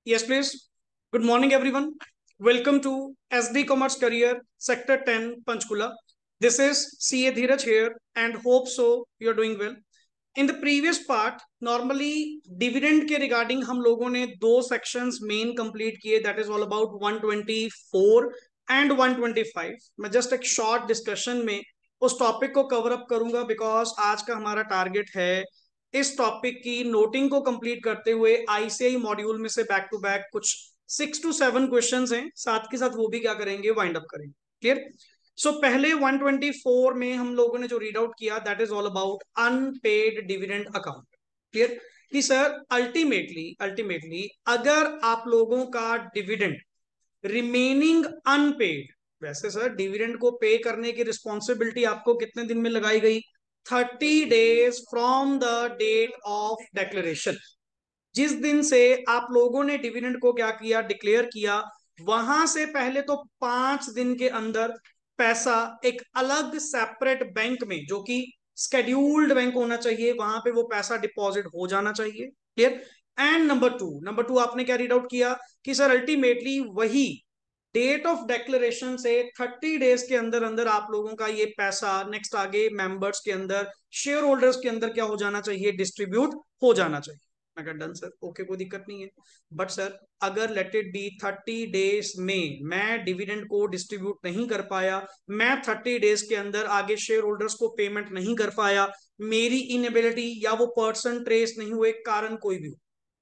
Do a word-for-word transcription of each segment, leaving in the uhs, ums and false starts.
Yes, please. Good morning, everyone. Welcome to S D Commerce Career Sector ten, Panchkula. This is C A Dheeraj here, and hope so you're doing well. In the previous part, normally dividend के regarding हम लोगों ने दो sections main complete किए. That is all about one twenty-four and one twenty-five. मैं just एक short discussion में उस टॉपिक को कवर अप करूंगा बिकॉज आज का हमारा टारगेट है इस टॉपिक की नोटिंग को कंप्लीट करते हुए आईसीआई मॉड्यूल में से बैक टू बैक कुछ सिक्स टू सेवन क्वेश्चंस हैं, साथ के साथ वो भी क्या करेंगे, वाइंड अप करेंगे. क्लियर. सो so, पहले one twenty-four में हम लोगों ने जो रीड आउट किया that is all about unpaid dividend account. Clear कि सर अल्टीमेटली अल्टीमेटली अगर आप लोगों का डिविडेंड रिमेनिंग अनपेड, वैसे सर डिविडेंड को पे करने की रिस्पॉन्सिबिलिटी आपको कितने दिन में लगाई गई? Thirty days from the date of declaration. जिस दिन से आप लोगों ने डिविडेंड को क्या किया, डिक्लेयर किया, वहां से पहले तो पांच दिन के अंदर पैसा एक अलग सेपरेट बैंक में, जो कि स्केड्यूल्ड बैंक होना चाहिए, वहां पे वो पैसा डिपॉजिट हो जाना चाहिए. Clear. And number two number two आपने क्या रीड आउट किया कि सर अल्टीमेटली वही डेट ऑफ डिक्लेरेशन से थर्टी डेज के अंदर अंदर आप लोगों का ये पैसा नेक्स्ट आगे मेंबर्स के अंदर, शेयर होल्डर्स के अंदर क्या हो जाना चाहिए, डिस्ट्रीब्यूट हो जाना चाहिए. मैं डन सर, ओके, कोई दिक्कत नहीं है. बट सर अगर let it be thirty days में मैं डिविडेंड को डिस्ट्रीब्यूट नहीं कर पाया, मैं थर्टी डेज के अंदर आगे शेयर होल्डर्स को पेमेंट नहीं कर पाया, मेरी इनएबिलिटी या वो पर्सन ट्रेस नहीं हुए, कारण कोई भी हो,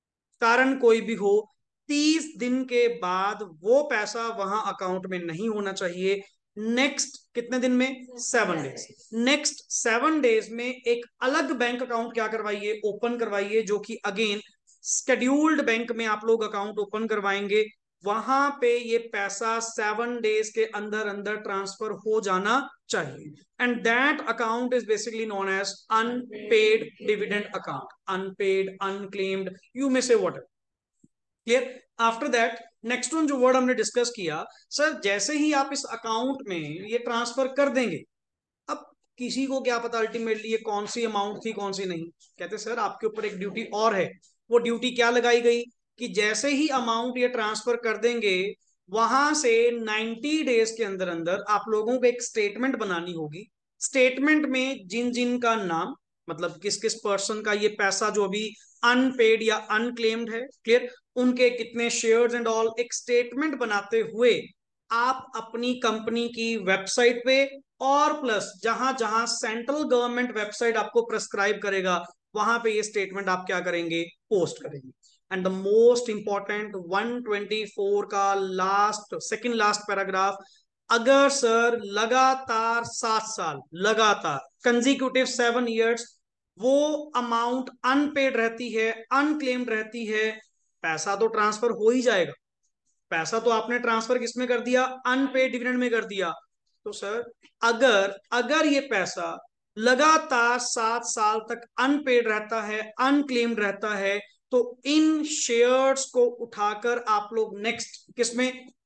कारण कोई भी हो, तीस दिन के बाद वो पैसा वहां अकाउंट में नहीं होना चाहिए. नेक्स्ट कितने दिन में? Seven days. Next seven days में एक अलग बैंक अकाउंट क्या करवाइए, ओपन करवाइए, जो कि अगेन स्केड्यूल्ड बैंक में आप लोग अकाउंट ओपन करवाएंगे. वहां पे ये पैसा सेवन डेज के अंदर अंदर ट्रांसफर हो जाना चाहिए. And that account is basically known as unpaid dividend account. Unpaid, unclaimed, you may say whatever. Clear. After that next one जो वर्ड हमने डिस्कस किया, सर जैसे ही आप इस अकाउंट में ये ट्रांसफर कर देंगे, अब किसी को क्या पता अल्टीमेटली ये कौन सी अमाउंट थी कौन सी नहीं. कहते सर आपके ऊपर एक ड्यूटी और है. वो ड्यूटी क्या लगाई गई कि जैसे ही अमाउंट ये ट्रांसफर कर देंगे, वहां से नाइन्टी डेज के अंदर अंदर आप लोगों को एक स्टेटमेंट बनानी होगी. स्टेटमेंट में जिन जिन का नाम, मतलब किस किस पर्सन का ये पैसा जो अभी अनपेड या अनक्लेम्ड है, क्लियर, उनके कितने शेयर्स एंड ऑल, एक स्टेटमेंट बनाते हुए आप अपनी कंपनी की वेबसाइट पे और प्लस जहां जहां सेंट्रल गवर्नमेंट वेबसाइट आपको प्रेस्क्राइब करेगा, वहां पे ये स्टेटमेंट आप क्या करेंगे, पोस्ट करेंगे. And the most important one twenty-four का लास्ट, सेकंड लास्ट पैराग्राफ, अगर सर लगातार सात साल, लगातार कंजिक्यूटिव सेवन इयर्स वो अमाउंट अनपेड रहती है, अनक्लेम्ड रहती है, पैसा तो ट्रांसफर हो ही जाएगा. पैसा तो आपने ट्रांसफर किसमें कर दिया, अनपेड डिविडेंड में कर दिया. तो सर अगर अगर ये पैसा लगातार सात साल तक अनपेड रहता है, अनक्लेम्ड रहता है, तो इन शेयर्स को उठाकर आप लोग नेक्स्ट किसमें,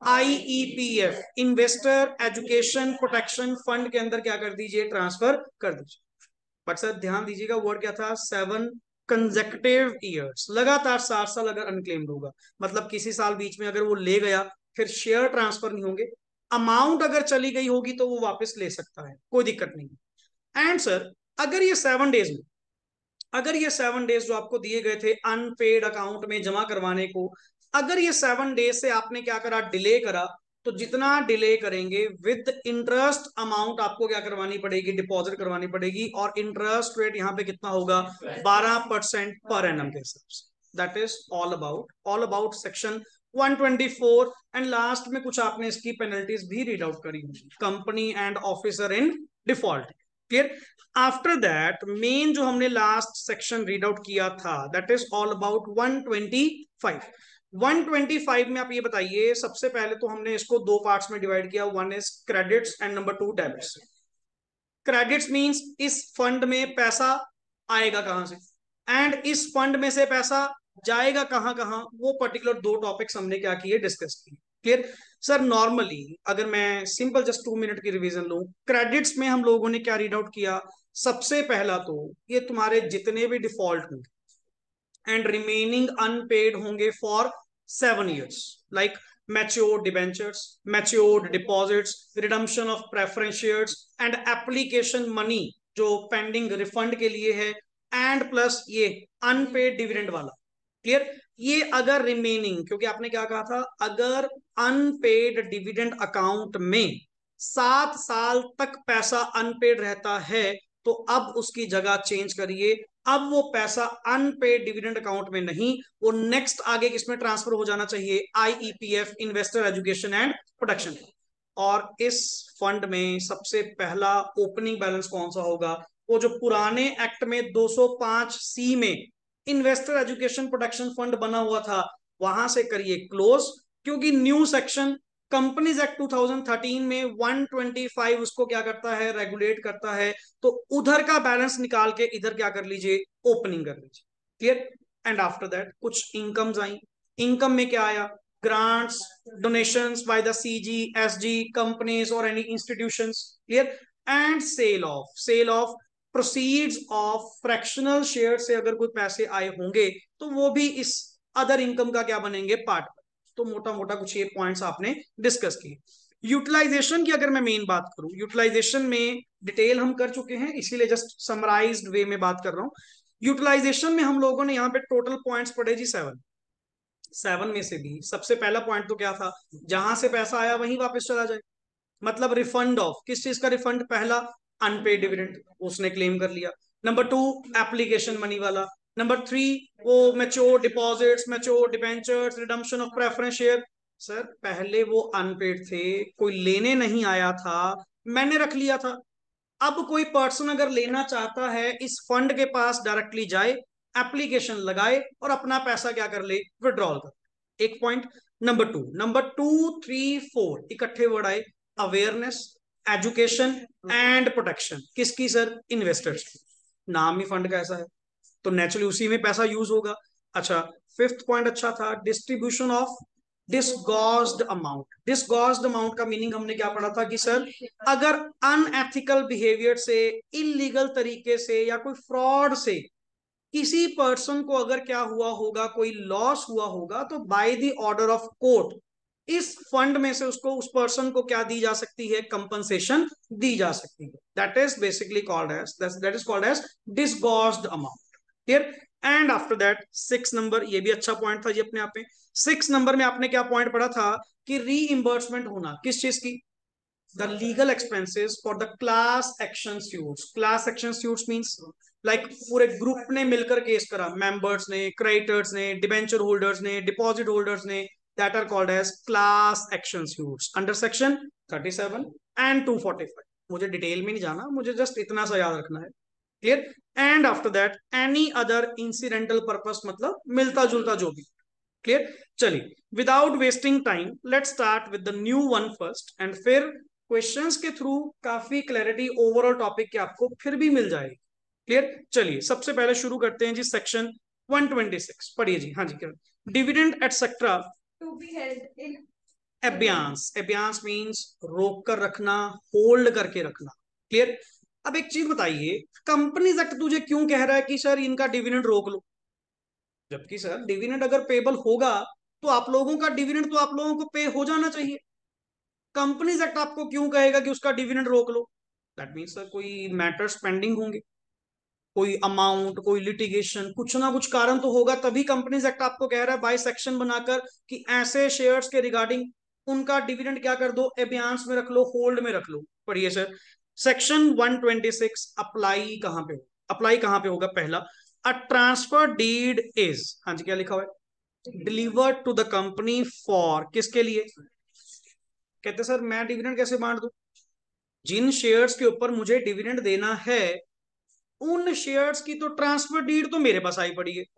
IEPF, investor education protection fund के अंदर क्या कर दीजिए, ट्रांसफर कर दीजिए. बट सर ध्यान दीजिएगा वर्ड क्या था, सेवन कंजेक्टिव ईयर्स, लगातार सात साल अगर अनक्लेम्ड होगा, मतलब किसी साल बीच में अगर वो ले गया, फिर शेयर ट्रांसफर नहीं होंगे, अमाउंट अगर चली गई होगी तो वो वापस ले सकता है, कोई दिक्कत नहीं. एंड सर अगर ये सेवन डेज में अगर ये सेवन डेज जो आपको दिए गए थे अनपेड अकाउंट में जमा करवाने को, अगर ये सेवन डेज से आपने क्या करा, डिले करा, तो जितना डिले करेंगे विद इंटरेस्ट अमाउंट आपको क्या करवानी पड़ेगी, डिपॉजिट करवानी पड़ेगी. और इंटरेस्ट रेट यहाँ पे कितना होगा, बारह परसेंट पर एनम के हिसाब से. That is all about all about section one twenty-four. And last में कुछ आपने इसकी पेनल्टीज भी रीड आउट करी, company and officer in default. Clear. After that main जो हमने लास्ट सेक्शन रीड आउट किया था that is all about one twenty-five. one twenty-five में आप ये बताइए, सबसे पहले तो हमने इसको दो पार्ट्स में डिवाइड किया, one is credits and number two debits. Credits means इस फंड में पैसा आएगा कहां से, एंड इस फंड में से पैसा जाएगा कहां कहां, वो पर्टिकुलर दो टॉपिक्स हमने क्या किए, डिस्कस किए. क्लियर. सर नॉर्मली अगर मैं सिंपल जस्ट टू मिनट की रिवीजन लूं, क्रेडिट्स में हम लोगों ने क्या रीड आउट किया, सबसे पहला तो ये तुम्हारे जितने भी डिफॉल्ट होंगे एंड रिमेनिंग अनपेड होंगे for seven years, like matured debentures, matured deposits, redemption of preference shares and application money जो पेंडिंग रिफंड के लिए है, एंड प्लस ये अनपेड डिविडेंड वाला। क्लियर? ये अगर रिमेनिंग, क्योंकि आपने क्या कहा था, अगर अनपेड डिविडेंड अकाउंट में सात साल तक पैसा अनपेड रहता है तो अब उसकी जगह चेंज करिए। अब वो पैसा अनपेड डिविडेंड अकाउंट में नहीं, वो नेक्स्ट आगे किसमें ट्रांसफर हो जाना चाहिए, IEPF, investor education and protection. और इस फंड में सबसे पहला ओपनिंग बैलेंस कौन सा होगा, वो जो पुराने एक्ट में दो सौ पांच सी में इन्वेस्टर एजुकेशन प्रोटेक्शन फंड बना हुआ था, वहां से करिए क्लोज, क्योंकि new section companies act two thousand thirteen में एक सौ पच्चीस उसको क्या करता है, रेगुलेट करता है। तो उधर का बैलेंस निकाल के इधर क्या कर लीजिए, ओपनिंग कर लीजिए। क्लियर? एंड आफ्टर दैट कुछ इनकम्स आई। इनकम में क्या आया, grants, donations by the CG, SG, companies और any institutions. Clear? And sale of sale of proceeds of fractional share से अगर कोई पैसे आए होंगे तो वो भी इस अदर इनकम का क्या बनेंगे, पार्ट। तो मोटा मोटा कुछ ये पॉइंट्स आपने डिस्कस किए। यूटिलाइजेशन की अगर मैं मेन बात करूं, यूटिलाइजेशन में डिटेल हम कर चुके हैं, इसीलिए जस्ट समराइज्ड वे में बात कर रहा हूं। यूटिलाइजेशन में हम लोगों ने यहाँ पे टोटल पॉइंट्स पढ़े जी सेवन। सेवन में से भी सबसे पहला पॉइंट तो क्या था, जहां से पैसा आया वहीं वापस चला जाए। मतलब रिफंड ऑफ किस चीज का रिफंड, पहला अनपेड डिविडेंड, उसने क्लेम कर लिया। नंबर टू एप्लीकेशन मनी वाला। नंबर थ्री वो mature deposits, mature debentures, redemption of preference share. Sir पहले वो अनपेड थे, कोई लेने नहीं आया था, मैंने रख लिया था। अब कोई पर्सन अगर लेना चाहता है, इस फंड के पास डायरेक्टली जाए, एप्लीकेशन लगाए और अपना पैसा क्या कर ले, विड्रॉल कर। एक point. Number two number two three four इकट्ठे वर्ड आए, अवेयरनेस, एजुकेशन एंड प्रोटेक्शन। किसकी सर, इन्वेस्टर्स की। नाम ही फंड का ऐसा है तो नेचुरली उसी में पैसा यूज होगा। अच्छा, फिफ्थ पॉइंट अच्छा था, distribution of disgorged amount. Disgorged amount का मीनिंग हमने क्या पढ़ा था कि सर अगर अनएथिकल बिहेवियर से, इलीगल तरीके से या कोई फ्रॉड से किसी पर्सन को अगर क्या हुआ होगा, कोई लॉस हुआ होगा, तो by the order of court इस फंड में से उसको, उस पर्सन को क्या दी जा सकती है, कंपनसेशन दी जा सकती है। That is basically called as that is called as disgorged amount. Clear? And after that six number, ये भी अच्छा पॉइंट था जी अपने आप में। सिक्स नंबर में आपने क्या पॉइंट पढ़ा था कि रीइंबर्समेंट होना किस चीज की, the legal expenses for the class action suits. Class action suits means like पूरे ग्रुप ने मिलकर केस करा, मेंबर्स ने, क्रेडिटर्स ने, डिबेंचर होल्डर्स ने, डिपॉजिट होल्डर्स ने, that are called as class action suits under section thirty seven and two forty five. मुझे detail में नहीं जाना, मुझे जस्ट इतना सा याद रखना है। Clear? And after that any other incidental purpose, मतलब मिलता जुलता जो भी। क्लियर? चलिए, without wasting time let's start with the new one first, and फिर क्वेश्चंस के थ्रू काफी क्लैरिटी ओवरऑल टॉपिक की आपको फिर भी मिल जाएगी। क्लियर? चलिए सबसे पहले शुरू करते हैं जी, सेक्शन वन ट्वेंटी सिक्स पढ़िए जी। हाँ जी, Kiran. Dividend etcetera to be held in abeyance. Abeyance means रोक कर रखना, होल्ड करके रखना। क्लियर? अब एक चीज बताइए, कंपनीज एक्ट तुझे क्यों कह रहा है कि सर इनका डिविडेंड रोक लो, जबकि सर डिविडेंड अगर पेबल होगा तो आप लोगों का डिविडेंड तो आप लोगों को पे हो जाना चाहिए। कंपनीज एक्ट आपको क्यों कहेगा कि उसका डिविडेंड रोक लो? दैट मीन्स सर कोई मैटर्स पेंडिंग होंगे, कोई अमाउंट, कोई लिटिगेशन, कुछ ना कुछ कारण तो होगा, तभी कंपनीज एक्ट आपको कह रहा है बाय सेक्शन बनाकर कि ऐसे शेयर्स के रिगार्डिंग उनका डिविडेंड क्या कर दो, एबियांस में रख लो, होल्ड में रख लो। पढ़िए sir, section one twenty six apply कहां पे हो, अप्लाई कहां पे होगा, पहला, अ ट्रांसफर डीड इज, हाँ जी क्या लिखा हुआ है, delivered to the company for, किसके लिए, कहते सर मैं डिविडेंड कैसे बांट दूं, जिन शेयर्स के ऊपर मुझे डिविडेंड देना है उन शेयर्स की तो ट्रांसफर डीड तो मेरे पास आई पड़ी है।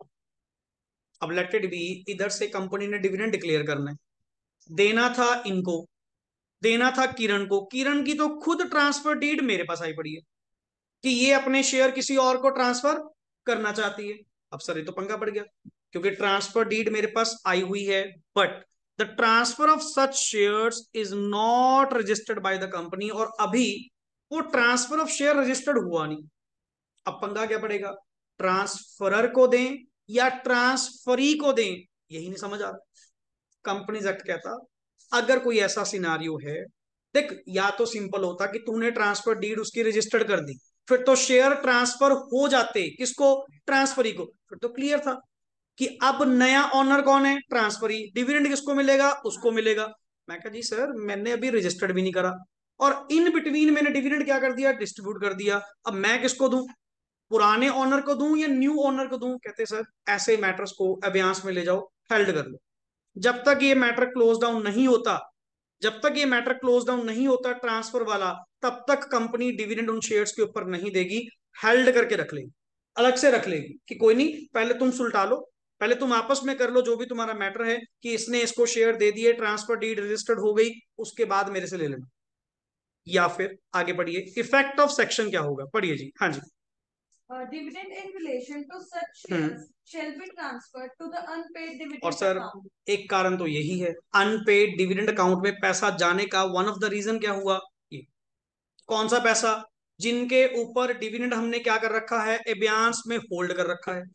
अब लेट इट बी, इधर से कंपनी ने डिविडेंड डिक्लेयर करना है, देना था इनको, देना था किरण को, किरण की तो खुद ट्रांसफर डीड मेरे पास आई पड़ी है कि ये अपने शेयर किसी और को ट्रांसफर करना चाहती है। अब सर ये तो पंगा पड़ गया, क्योंकि ट्रांसफर डीड मेरे पास आई हुई है, but the transfer of such shares is not registered by the company, और अभी वो ट्रांसफर ऑफ शेयर रजिस्टर्ड हुआ नहीं। अब पंगा क्या पड़ेगा, ट्रांसफरर को दें या ट्रांसफरी को दें, यही नहीं समझ आ रहा। कंपनीज एक्ट कहता अगर कोई ऐसा सिनारियो है, देख या तो सिंपल होता कि तूने ट्रांसफर डीड उसकी रजिस्टर्ड कर दी, फिर तो शेयर ट्रांसफर हो जाते, किसको, ट्रांसफरी को, फिर तो क्लियर था कि अब नया ऑनर कौन है, ट्रांसफरी, डिविडेंड किसको मिलेगा, उसको मिलेगा। मैं कहा जी सर मैंने अभी रजिस्टर्ड भी नहीं करा, और इन बिटवीन मैंने डिविडेंड क्या कर दिया, डिस्ट्रीब्यूट कर दिया, अब मैं किसको दूं, पुराने ओनर को दूं या न्यू ओनर को दूं। कहते सर ऐसे मैटर्स को अभ्यास में ले जाओ, हेल्ड कर लो, जब तक ये मैटर क्लोज डाउन नहीं होता, जब तक ये मैटर क्लोज डाउन नहीं होता ट्रांसफर वाला, तब तक कंपनी डिविडेंड उन शेयर्स के ऊपर नहीं देगी, हेल्ड करके रख लेगी, अलग से रख लेगी कि कोई नहीं, पहले तुम सुलटा लो, पहले तुम आपस में कर लो जो भी तुम्हारा मैटर है कि इसने इसको शेयर दे दिए, ट्रांसफर डीड रजिस्टर्ड हो गई, उसके बाद मेरे से ले लेना। या फिर आगे पढ़िए, इफेक्ट ऑफ सेक्शन क्या होगा, पढ़िए जी। हाँ जी। Uh, dividend in relation to such hmm shares shall be transferred to the unpaid और dividend सर account. एक कारण तो यही है, अनपेड डिविडेंड अकाउंट में पैसा जाने का वन ऑफ द रीजन क्या हुआ, ये कौन सा पैसा, जिनके ऊपर डिविडेंड हमने क्या कर रखा है, एबियांस में होल्ड कर रखा है।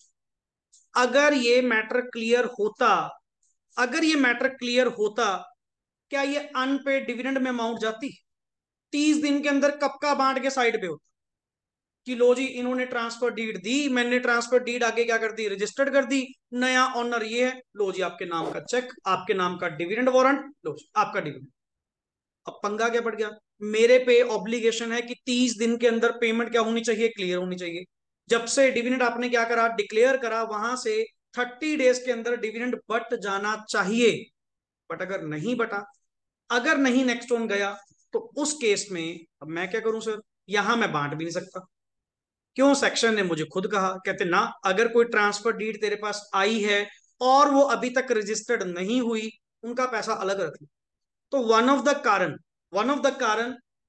अगर ये मैटर क्लियर होता, अगर ये मैटर क्लियर होता, क्या ये अनपेड डिविडेंड में अमाउंट जाती, तीस दिन के अंदर कब का बांट के साइड पे होता कि लो जी इन्होंने ट्रांसफर डीड दी, मैंने ट्रांसफर डीड आगे क्या कर दी, रजिस्टर्ड कर दी, नया ऑनर ये है, लो जी आपके नाम का चेक, आपके नाम का डिविडेंड वारंट, लो जी आपका डिविडेंड। अब पंगा क्या पड़ गया, मेरे पे ऑब्लिगेशन है कि तीस दिन के अंदर पेमेंट क्या होनी चाहिए, क्लियर होनी चाहिए। जब से डिविडेंड आपने क्या करा, डिक्लेयर करा, वहां से थर्टी डेज के अंदर डिविडेंड बट जाना चाहिए, बट अगर नहीं बटा, अगर नहीं नेक्स्ट ऑन गया, तो उस केस में अब मैं क्या करूं सर, यहां मैं बांट भी नहीं सकता। क्यों, सेक्शन ने मुझे खुद कहा, कहते ना अगर कोई ट्रांसफर डीड तेरे पास आई है और वो अभी तक रजिस्टर्ड नहीं हुई, उनका पैसा अलग रख लो। तो वन ऑफ द कारण, वन ऑफ द कारण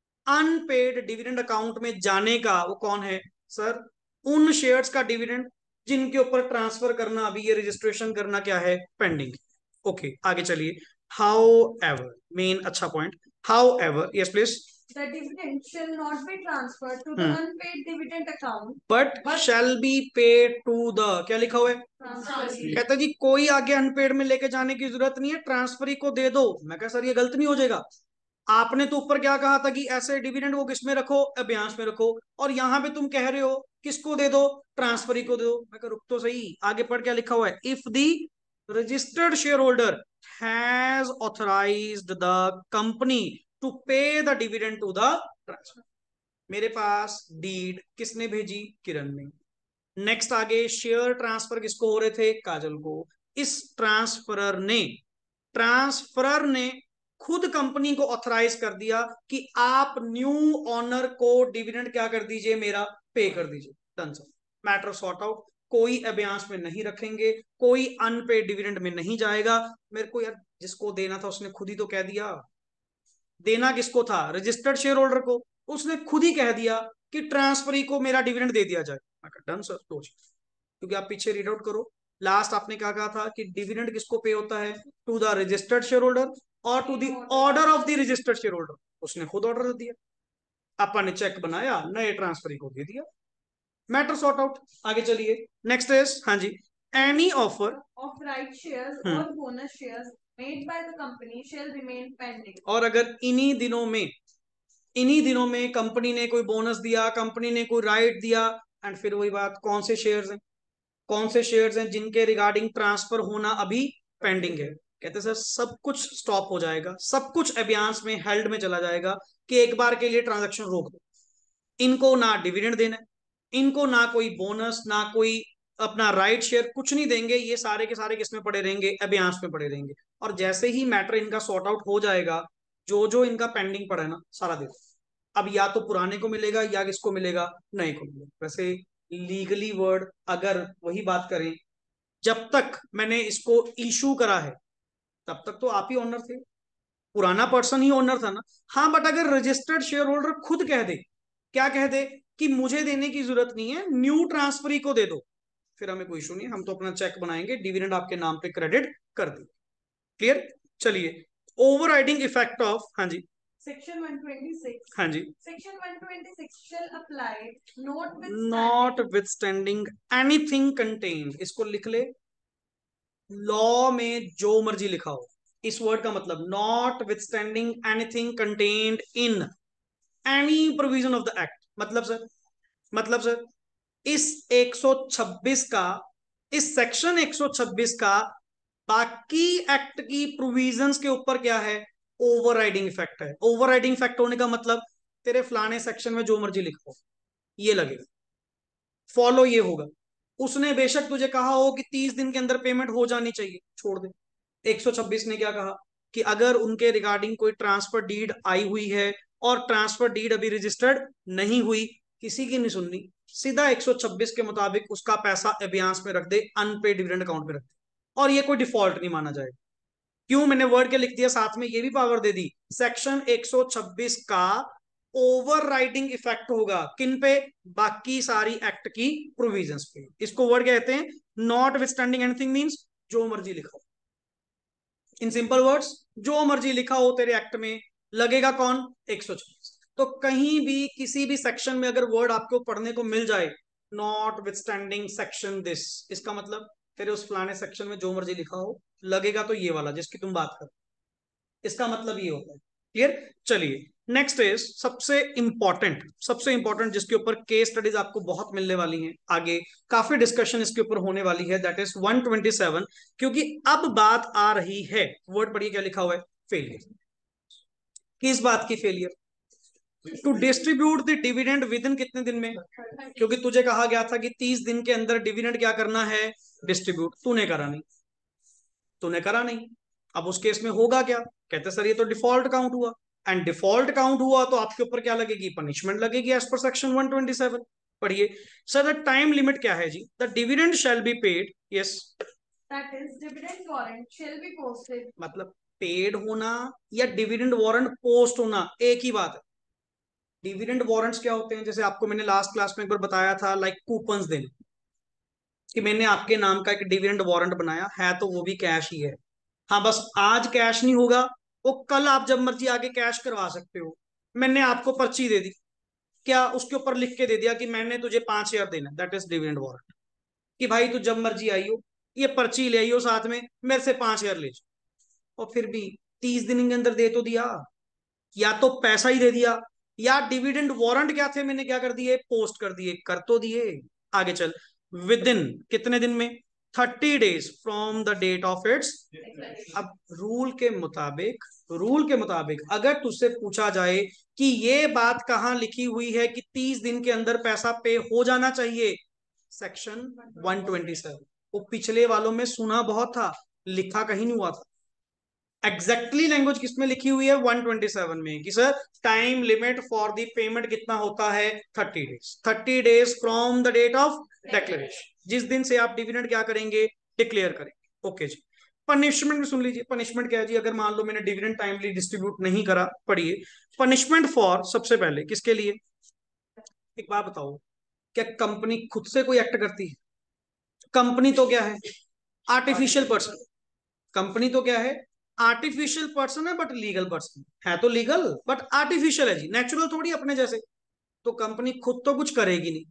अनपेड डिविडेंड अकाउंट में जाने का वो कौन है सर, उन शेयर्स का डिविडेंड जिनके ऊपर ट्रांसफर करना अभी ये रजिस्ट्रेशन करना क्या है, पेंडिंग। ओके आगे चलिए। हाउ एवर, मेन अच्छा point, however, yes please. The dividend shall not be transferred to the hmm unpaid dividend account, but but shall be paid to the, क्या लिखा हुआ है, transferee. कहता जी कोई आगे अनपेड में लेके जाने की जरूरत नहीं है, ट्रांसफरी को दे दो। मैं कहा सर ये गलत नहीं हो जाएगा, आपने तो ऊपर क्या कहा था कि ऐसे डिविडेंड वो किसमें रखो, अभ्यांश में रखो, और यहां पे तुम कह रहे हो किसको दे दो, ट्रांसफरी को दे दो। मैं कहा रुक तो सही, आगे पढ़ क्या लिखा हुआ है, if the registered share holder has authorized the company to pay the dividend to the transfer. मेरे पास डीड किसने भेजी, किरण ने। नेक्स्ट आगे शेयर ट्रांसफर किसको हो रहे थे, काजल को। इस ट्रांसफरर ने, ट्रांसफरर ने खुद कंपनी को ऑथराइज कर दिया कि आप न्यू ऑनर को डिविडेंड क्या कर दीजिए, मेरा पे कर दीजिए, done sir, matter sort out, कोई अभ्यांश में नहीं रखेंगे, कोई अनपेड डिविडेंड में नहीं जाएगा। मेरे को यार जिसको देना था उसने खुद ही तो कह दिया, देना किसको था, रजिस्टर्ड शेयर होल्डर को, उसने खुद ही कह दिया कि ट्रांसफरी को मेरा डिविडेंड दे दिया जाए। डन सर, तो क्योंकि आप पीछे रीड आउट करो, लास्ट आपने क्या कहा था कि डिविडेंड किसको पे होता है, to the registered share holder और to the order of the registered share holder, उसने खुद ऑर्डर दिया, अपन ने चेक बनाया, नए ट्रांसफरी को दे दिया, मैटर सॉर्ट आउट। आगे चलिए, नेक्स्ट इज, हाँ जी, any offer of right shares or bonus shares made by the company shall remain pending. और अगर इन्हीं दिनों में, इन्हीं दिनों में कंपनी ने कोई बोनस दिया, कंपनी ने कोई राइट दिया, एंड फिर वही बात, कौन से शेयर्स हैं, कौन से शेयर्स हैं जिनके रिगार्डिंग ट्रांसफर होना अभी पेंडिंग है, कहते सर सब कुछ स्टॉप हो जाएगा, सब कुछ अभियांश में हेल्ड में चला जाएगा कि एक बार के लिए ट्रांजैक्शन रोक दो, इनको ना डिविडेंड देना है, इनको ना कोई बोनस, ना कोई अपना राइट शेयर, कुछ नहीं देंगे, ये सारे के सारे किसमें पड़े रहेंगे, अभियांश में पड़े रहेंगे। और जैसे ही मैटर इनका सॉर्ट आउट हो जाएगा, जो जो इनका पेंडिंग पड़ा है ना सारा दे दो, अब या तो पुराने को मिलेगा या किसको मिलेगा, नए को मिलेगा। वैसे लीगली वर्ड अगर वही बात करें, जब तक मैंने इसको इशू करा है तब तक तो आप ही ओनर थे, पुराना पर्सन ही ओनर था ना। हाँ बट अगर रजिस्टर्ड शेयर होल्डर खुद कह दे, क्या कह दे कि मुझे देने की जरूरत नहीं है, न्यू ट्रांसफरी को दे दो, फिर हमें कोई इशू नहीं, हम तो अपना चेक बनाएंगे, डिविडेंड आपके नाम पे क्रेडिट कर देंगे। क्लियर, चलिए, ओवर राइडिंग इफेक्ट ऑफ, हाँ जी Section one twenty-six. हाँ जी, Section one twenty-six shall apply notwithstanding notwithstanding anything contained, इसको लिख ले, लॉ में जो मर्जी लिखा हो, इस वर्ड का मतलब notwithstanding anything contained in any provision of the act. मतलब सर मतलब सर इस एक सौ छब्बीस का, इस सेक्शन एक सौ छब्बीस का बाकी एक्ट की प्रोविजंस के ऊपर क्या है, ओवरराइडिंग इफेक्ट है। ओवरराइडिंग इफेक्ट होने का मतलब तेरे फलाने सेक्शन में जो मर्जी लिखो ये लगेगा, फॉलो ये होगा। उसने बेशक तुझे कहा हो कि तीस दिन के अंदर पेमेंट हो जानी चाहिए, छोड़ दे। एक सौ छब्बीस ने क्या कहा कि अगर उनके रिगार्डिंग कोई ट्रांसफर डीड आई हुई है और ट्रांसफर डीड अभी रजिस्टर्ड नहीं हुई, किसी की नहीं सुननी, सीधा एक सौ छब्बीस के मुताबिक उसका पैसा एबियांस में रख दे, अनपेड डिविडेंड अकाउंट में रख दे, और ये कोई डिफॉल्ट नहीं माना जाएगा। क्यों? मैंने वर्ड के लिख दिया, साथ में ये भी पावर दे दी, सेक्शन एक सौ छब्बीस का ओवरराइडिंग इफेक्ट होगा किन पे, बाकी सारी एक्ट की प्रोविजंस पे। इसको वर्ड कहते हैं नॉट विथस्टैंडिंग एनीथिंग, मींस जो मर्जी लिखो। इन सिंपल वर्ड्स, जो मर्जी लिखा हो तेरे एक्ट में लगेगा कौन, एक सौ छब्बीस। तो कहीं भी किसी भी सेक्शन में अगर वर्ड आपको पढ़ने को मिल जाए नॉट विथस्टैंडिंग सेक्शन दिस, इसका मतलब तेरे उस फलाने सेक्शन में जो मर्जी लिखा हो लगेगा तो ये वाला जिसकी तुम बात कर, इसका मतलब ये होता है। क्लियर? चलिए नेक्स्ट इज सबसे इंपॉर्टेंट, सबसे इंपॉर्टेंट जिसके ऊपर केस स्टडीज आपको बहुत मिलने वाली हैं आगे, काफी डिस्कशन इसके ऊपर होने वाली है, that is one twenty seven. क्योंकि अब बात आ रही है, वर्ड पढ़िए क्या लिखा हुआ है, फेलियर। किस बात की failure? To distribute the dividend within कितने दिन में? क्योंकि तुझे कहा गया था कि तीस दिन के अंदर डिविडेंड क्या करना है, डिस्ट्रीब्यूट। तूने करा नहीं, तूने करा नहीं। अब उस केस में होगा क्या? कहते सर ये तो डिफॉल्ट काउंट हुआ, एंड डिफॉल्ट काउंट हुआ तो आपके ऊपर क्या लगेगी, पनिशमेंट लगेगी as per section one twenty seven. पढ़िए सर, द टाइम लिमिट क्या है जी, the dividend shall be paid, yes, That is, dividend warrant shall be posted. मतलब पेड होना या डिविडेंड वारंट पोस्ट होना एक ही बात है। डिविडेंड वारंट्स क्या होते हैं, जैसे आपको मैंने लास्ट क्लास में एक बार बताया था, लाइक कूपन्स देने, कि मैंने आपके नाम का एक डिविडेंड वारंट बनाया है, तो वो भी कैश ही है। हाँ बस आज कैश नहीं होगा, वो कल आप जब मर्जी आके कैश करवा सकते हो। मैंने आपको पर्ची दे दी, क्या उसके ऊपर लिख के दे दिया कि मैंने तुझे पांच हजार देना, दैट इज डिविडेंड वारंट। कि भाई तू जब मर्जी आई हो, ये पर्ची ले आई हो साथ में, मेरे से पांच हजार ले जाओ। और फिर भी तीस दिन के अंदर दे तो दिया, या तो पैसा ही दे दिया, या डिविडेंड वारंट क्या थे, मैंने क्या कर दिए, पोस्ट कर दिए, कर तो दिए। आगे चल, विद इन कितने दिन में, thirty days from the date of its. अब रूल के मुताबिक, रूल के मुताबिक अगर तुझसे पूछा जाए कि ये बात कहां लिखी हुई है कि तीस दिन के अंदर पैसा पे हो जाना चाहिए, सेक्शन वन ट्वेंटी सेवन। वो पिछले वालों में सुना बहुत था, लिखा कहीं नहीं हुआ था। एग्जैक्टली लैंग्वेज किसमें लिखी हुई है, वन ट्वेंटी सेवन में, कि sir time limit for the payment कितना होता है, thirty days. Thirty days from the date of declaration, जिस दिन से आप डिविडेंड क्या करेंगे, डिक्लेयर करेंगे। ओके जी। पनिशमेंट भी सुन लीजिए, पनिशमेंट क्या है जी, अगर मान लो मैंने डिविडेंड टाइमली डिस्ट्रीब्यूट नहीं करा, पढ़िए पनिशमेंट फॉर, सबसे पहले किसके लिए, एक बात बताओ, क्या कंपनी खुद से कोई एक्ट करती है? कंपनी तो क्या है, आर्टिफिशियल पर्सन। कंपनी तो क्या है, आर्टिफिशियल पर्सन है, बट लीगल पर्सन है, तो लीगल बट आर्टिफिशियल है जी, नेचुरल थोड़ी अपने जैसे। तो कंपनी खुद तो कुछ करेगी नहीं,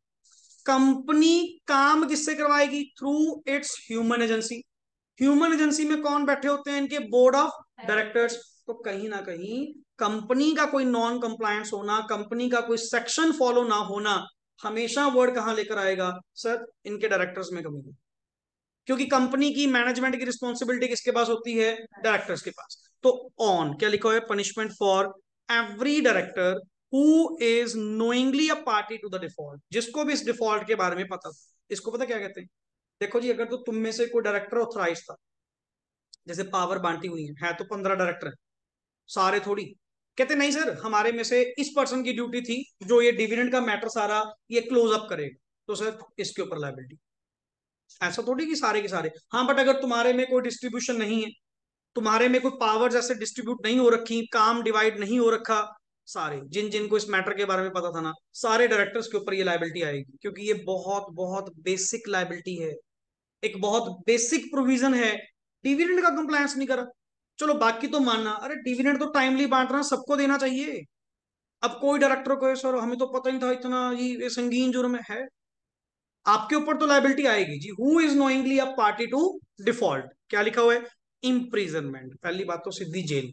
कंपनी काम किससे करवाएगी, through its human agency. Human agency में कौन बैठे होते हैं, इनके बोर्ड ऑफ डायरेक्टर्स। तो कहीं ना कहीं कंपनी का कोई नॉन कंप्लायंस होना, कंपनी का कोई सेक्शन फॉलो ना होना, हमेशा वर्ड कहां लेकर आएगा सर, इनके डायरेक्टर्स में कमी है। क्योंकि कंपनी की मैनेजमेंट की रिस्पॉन्सिबिलिटी किसके पास होती है, डायरेक्टर्स के पास। तो ऑन क्या लिखा हुआ है, punishment for every director who is knowingly a party to the default, जिसको भी इस डिफॉल्ट के बारे में पता। इसको पता क्या कहते हैं, देखो जी, अगर तो तुम में से कोई डायरेक्टर ऑथराइज था, जैसे पावर बांटी हुई है, है तो पंद्रह डायरेक्टर है, सारे थोड़ी कहते नहीं सर हमारे में से इस पर्सन की ड्यूटी थी जो ये डिविडेंड का मैटर सारा ये क्लोज अप करेगा, तो सर इसके ऊपर लायबिलिटी। ऐसा थोड़ी कि सारे के सारे, हाँ बट अगर तुम्हारे में कोई डिस्ट्रीब्यूशन नहीं है, तुम्हारे में कोई पावर जैसे डिस्ट्रीब्यूट नहीं हो रखी, काम डिवाइड नहीं हो रखा, सारे जिन जिन को इस मैटर के बारे में पता था ना, सारे डायरेक्टर्स के ऊपर ये लायबिलिटी आएगी, क्योंकि ये बहुत बहुत बेसिक लायबिलिटी है, एक बहुत बेसिक प्रोविजन है। डिविडेंड का कंप्लायंस नहीं करा, चलो बाकी तो मानना, अरे डिविडेंड तो टाइमली बांटना, सबको देना चाहिए। अब कोई डायरेक्टर को सर हमें तो पता ही था इतना, ये संगीन जुर्म है, आपके ऊपर तो लायबिलिटी आएगी जी। Who is knowingly a party to default, क्या लिखा हुआ है, इम्प्रिजनमेंट, पहली बात तो सीधी जेल।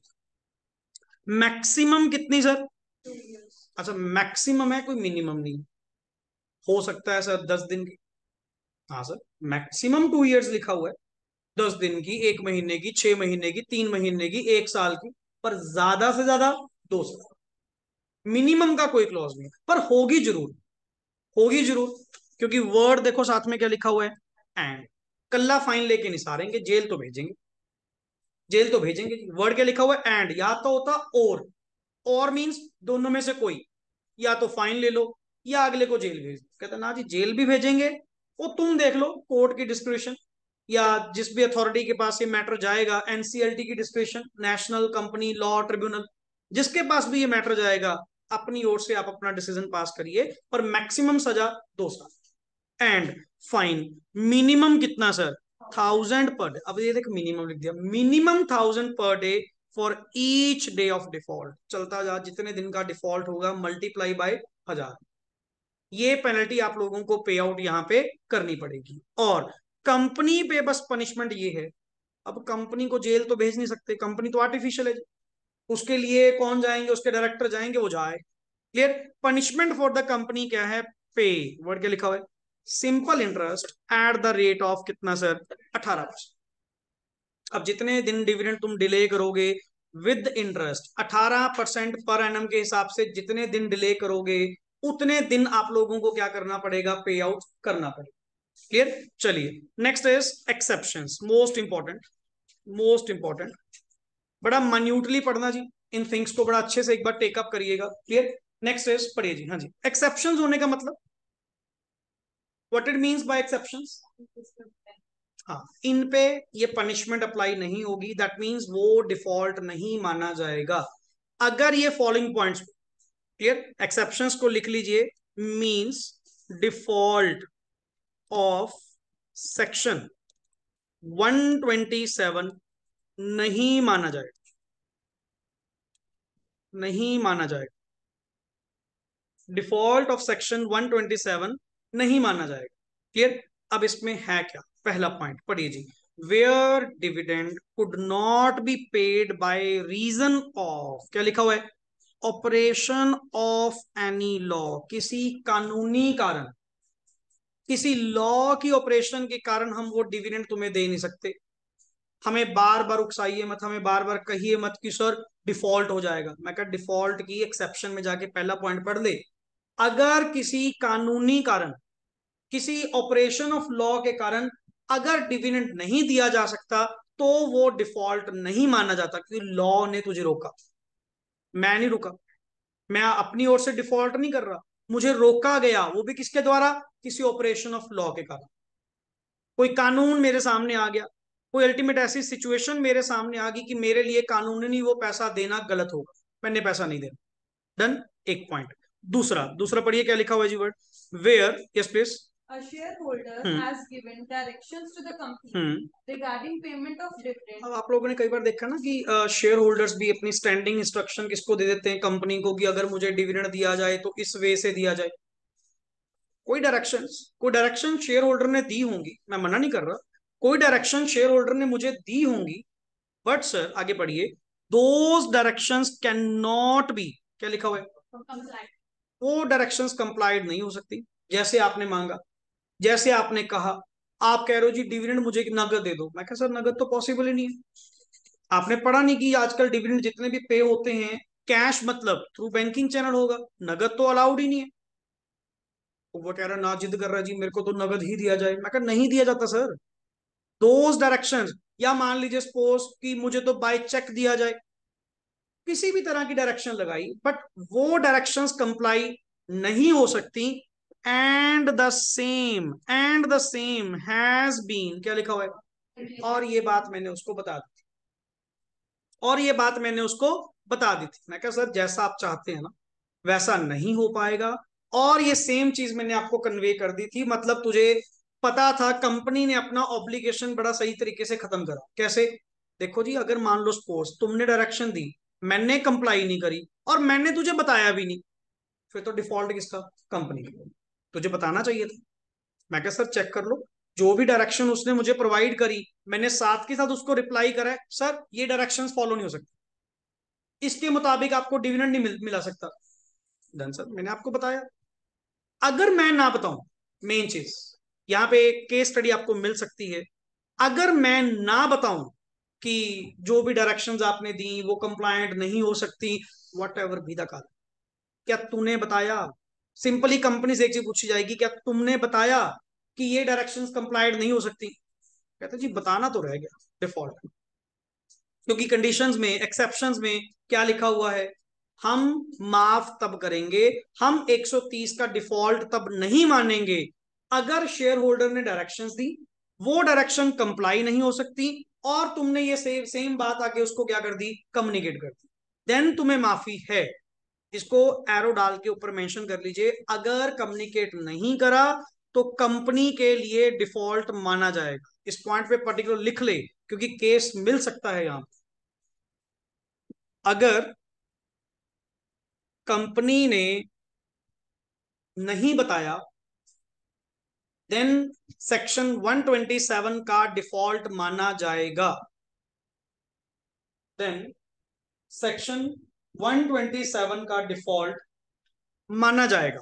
मैक्सिमम कितनी सर? अच्छा मैक्सिमम है, कोई मिनिमम नहीं। हो सकता है सर दस दिन की, हाँ सर मैक्सिमम टू इयर्स लिखा हुआ है, दस दिन की, एक महीने की, छह महीने की, तीन महीने की, एक साल की, पर ज्यादा से ज्यादा दो साल। मिनिमम का कोई क्लॉज नहीं, पर होगी जरूर, होगी जरूर, क्योंकि वर्ड देखो साथ में क्या लिखा हुआ है, एंड। कल्ला फाइन लेके नहीं सारेंगे, जेल तो भेजेंगे, जेल तो भेजेंगे जी। वर्ड क्या लिखा हुआ है, एंड, या तो होता और और मींस दोनों में से कोई, या तो फाइन ले लो या अगले को जेल भेज दो। कहता ना जी जेल भी भेजेंगे, वो तुम देख लो कोर्ट की डिस्क्रिप्शन, या जिस भी अथॉरिटी के पास ये मैटर जाएगा, एनसीएलटी की description, national company law tribunal, जिसके पास भी ये मैटर जाएगा, अपनी ओर से आप अपना डिसीजन पास करिए। पर मैक्सिमम सजा दो साल, एंड फाइन मिनिमम कितना सर? Thousand per day. अब ये देख मिनिमम लिख दिया, minimum thousand per day for each day of default. चलता जा, जितने दिन का डिफॉल्ट होगा मल्टीप्लाई बाय हजार। ये पेनल्टी आप लोगों को पे आउट यहाँ पे करनी पड़ेगी। और कंपनी पे बस पनिशमेंट ये है, अब कंपनी को जेल तो भेज नहीं सकते, कंपनी तो आर्टिफिशियल है, उसके लिए कौन जाएंगे? उसके डायरेक्टर जाएंगे, वो जाए। Clear? Punishment for the company क्या है? पे, वर्ड क्या लिखा हुआ है? Simple interest at the rate of कितना सर? अठारह परसेंट। अब जितने दिन डिविडेंड तुम डिले करोगे विद इंटरेस्ट, अठारह परसेंट पर एनम के हिसाब से जितने दिन डिले करोगे उतने दिन आप लोगों को क्या करना पड़ेगा? पे आउट करना पड़ेगा। क्लियर? चलिए next is exceptions, most important, most important. बड़ा मान्यूटली पढ़ना जी, इन थिंग्स को बड़ा अच्छे से एक बार टेकअप करिएगा। क्लियर? नेक्स्ट इज पढ़िए जी। हाँ जी, एक्सेप्शंस होने का मतलब, what it means by exceptions. हाँ, इन पे ये पनिशमेंट अप्लाई नहीं होगी, दैट मींस वो डिफॉल्ट नहीं माना जाएगा अगर ये फॉलोइंग पॉइंट्स। क्लियर? एक्सेप्शंस को लिख लीजिए, means default of section one twenty seven नहीं माना जाएगा, नहीं माना जाएगा। Default of section one twenty seven नहीं माना जाएगा। क्लियर? अब इसमें है क्या? पहला पॉइंट पढ़िए जी, where dividend could not be paid by reason of, क्या लिखा हुआ है? ऑपरेशन ऑफ एनी लॉ, किसी कानूनी कारण, किसी लॉ की ऑपरेशन के कारण हम वो डिविडेंड तुम्हें दे नहीं सकते। हमें बार बार उकसाइए मत, हमें बार बार कहिए मत कि सर डिफॉल्ट हो जाएगा। मैं कहा डिफॉल्ट की एक्सेप्शन में जाके पहला पॉइंट पढ़ ले, अगर किसी कानूनी कारण, किसी ऑपरेशन ऑफ लॉ के कारण अगर डिविडेंड नहीं दिया जा सकता तो वो डिफॉल्ट नहीं माना जाता, क्योंकि लॉ ने तुझे रोका। मैं नहीं रुका, मैं अपनी ओर से डिफॉल्ट नहीं कर रहा, मुझे रोका गया, वो भी किसके द्वारा? किसी ऑपरेशन ऑफ लॉ के कारण। कोई कानून मेरे सामने आ गया, कोई अल्टीमेट ऐसी सिचुएशन मेरे सामने आ गई कि मेरे लिए कानूनी वो पैसा देना गलत होगा, मैंने पैसा नहीं देना। डन, एक पॉइंट। दूसरा, दूसरा पढ़िए क्या लिखा हुआ है जी, word where, yes please. A shareholder hmm has given directions to the company hmm regarding payment of dividend. अब आप लोगों ने कई बार देखा ना कि शेयर होल्डर्स भी अपनी स्टैंडिंग इंस्ट्रक्शन किसको दे देते हैं? कंपनी को, कि अगर मुझे डिविडेंड दिया जाए तो इस वे से दिया जाए। कोई डायरेक्शन, कोई डायरेक्शन शेयर होल्डर ने दी होंगी, मैं मना नहीं कर रहा, कोई डायरेक्शन शेयर होल्डर ने मुझे दी होंगी, बट सर आगे पढ़िए, those directions can not be, क्या लिखा हुआ है? वो डायरेक्शंस कंप्लाइड नहीं हो सकती। जैसे आपने मांगा, जैसे आपने कहा, आप कह रहे हो जी डिविडेंड मुझे नगद दे दो, मैं कह सर नगद तो पॉसिबल ही नहीं है। आपने पढ़ा नहीं कि आजकल डिविडेंड जितने भी पे होते हैं कैश, मतलब थ्रू बैंकिंग चैनल होगा, नगद तो अलाउड ही नहीं है। तो वो कह रहा ना, जिद कर रहा है जी मेरे को तो नगद ही दिया जाए, मैं कहा नहीं दिया जाता सर। दोज डायरेक्शंस, या मान लीजिए सपोज कि मुझे तो बाय चेक दिया जाए, किसी भी तरह की डायरेक्शन लगाई, बट वो डायरेक्शंस कंप्लाई नहीं हो सकती। And the same, and the same has been, क्या लिखा हुआ है? और ये बात मैंने उसको बता दी थी, और ये बात मैंने उसको बता दी थी। मैं कहा सर जैसा आप चाहते हैं ना वैसा नहीं हो पाएगा, और ये सेम चीज मैंने आपको कन्वे कर दी थी, मतलब तुझे पता था। कंपनी ने अपना ऑब्लिगेशन बड़ा सही तरीके से खत्म करा। कैसे? देखो जी, अगर मान लो सपोज तुमने डायरेक्शन दी, मैंने कंप्लाई नहीं करी, और मैंने तुझे बताया भी नहीं, फिर तो डिफॉल्ट किसका? कंपनी का। तुझे बताना चाहिए था। मैं क्या सर चेक कर लो, जो भी डायरेक्शन उसने मुझे प्रोवाइड करी, मैंने साथ के साथ उसको रिप्लाई करा है, सर ये डायरेक्शंस फॉलो नहीं हो सकती, इसके मुताबिक आपको डिविडेंड नहीं मिल, मिला सकता। डन सर, मैंने आपको बताया। अगर मैं ना बताऊं, मेन चीज यहां पे केस स्टडी आपको मिल सकती है, अगर मैं ना बताऊं कि जो भी डायरेक्शंस आपने दी वो कंप्लायंट नहीं हो सकती, वट एवर भी द कारण, क्या तूने बताया? सिंपली कंपनी से एक चीज पूछी जाएगी, क्या तुमने बताया कि ये डायरेक्शंस कंप्लायंट नहीं हो सकती? कहते जी बताना तो रह गया डिफॉल्ट, क्योंकि कंडीशंस में, एक्सेप्शंस में क्या लिखा हुआ है, हम माफ तब करेंगे, हम एक सौ तीस का डिफॉल्ट तब नहीं मानेंगे अगर शेयर होल्डर ने डायरेक्शंस दी, वो डायरेक्शन कंप्लाई नहीं हो सकती, और तुमने ये सेम सेम बात आके उसको क्या कर दी, कम्युनिकेट कर दी, देन तुम्हें माफी है। इसको एरो डाल के ऊपर मेंशन कर लीजिए, अगर कम्युनिकेट नहीं करा तो कंपनी के लिए डिफॉल्ट माना जाएगा। इस पॉइंट पे पर्टिकुलर लिख ले, क्योंकि केस मिल सकता है यहां। अगर कंपनी ने नहीं बताया, देन सेक्शन एक सौ सत्ताईस का डिफॉल्ट माना जाएगा। देन सेक्शन एक सौ सत्ताईस का डिफॉल्ट माना जाएगा।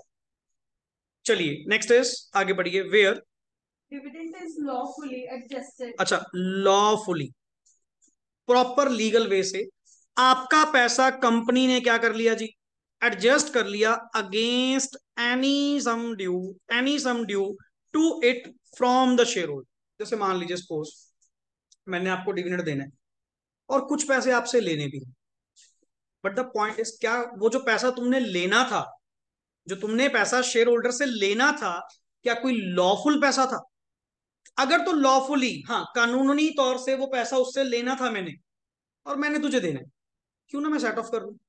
चलिए नेक्स्ट इज, आगे बढ़िए। Where dividend is lawfully adjusted. अच्छा, लॉफुली, प्रॉपर लीगल वे से आपका पैसा कंपनी ने क्या कर लिया जी, एडजस्ट कर लिया against any sum due, any sum due to it from the shareholder. जैसे मान लीजिए सपोज मैंने आपको डिविडेंड देना है और कुछ पैसे आपसे लेने भी, बट द पॉइंट इज, क्या वो जो पैसा तुमने लेना था, जो तुमने पैसा शेयर होल्डर से लेना था, क्या कोई लॉफुल पैसा था? अगर तो लॉफुली, हाँ कानूनी तौर से वो पैसा उससे लेना था मैंने, और मैंने तुझे देना है, क्यों ना मैं सेट ऑफ कर लूं,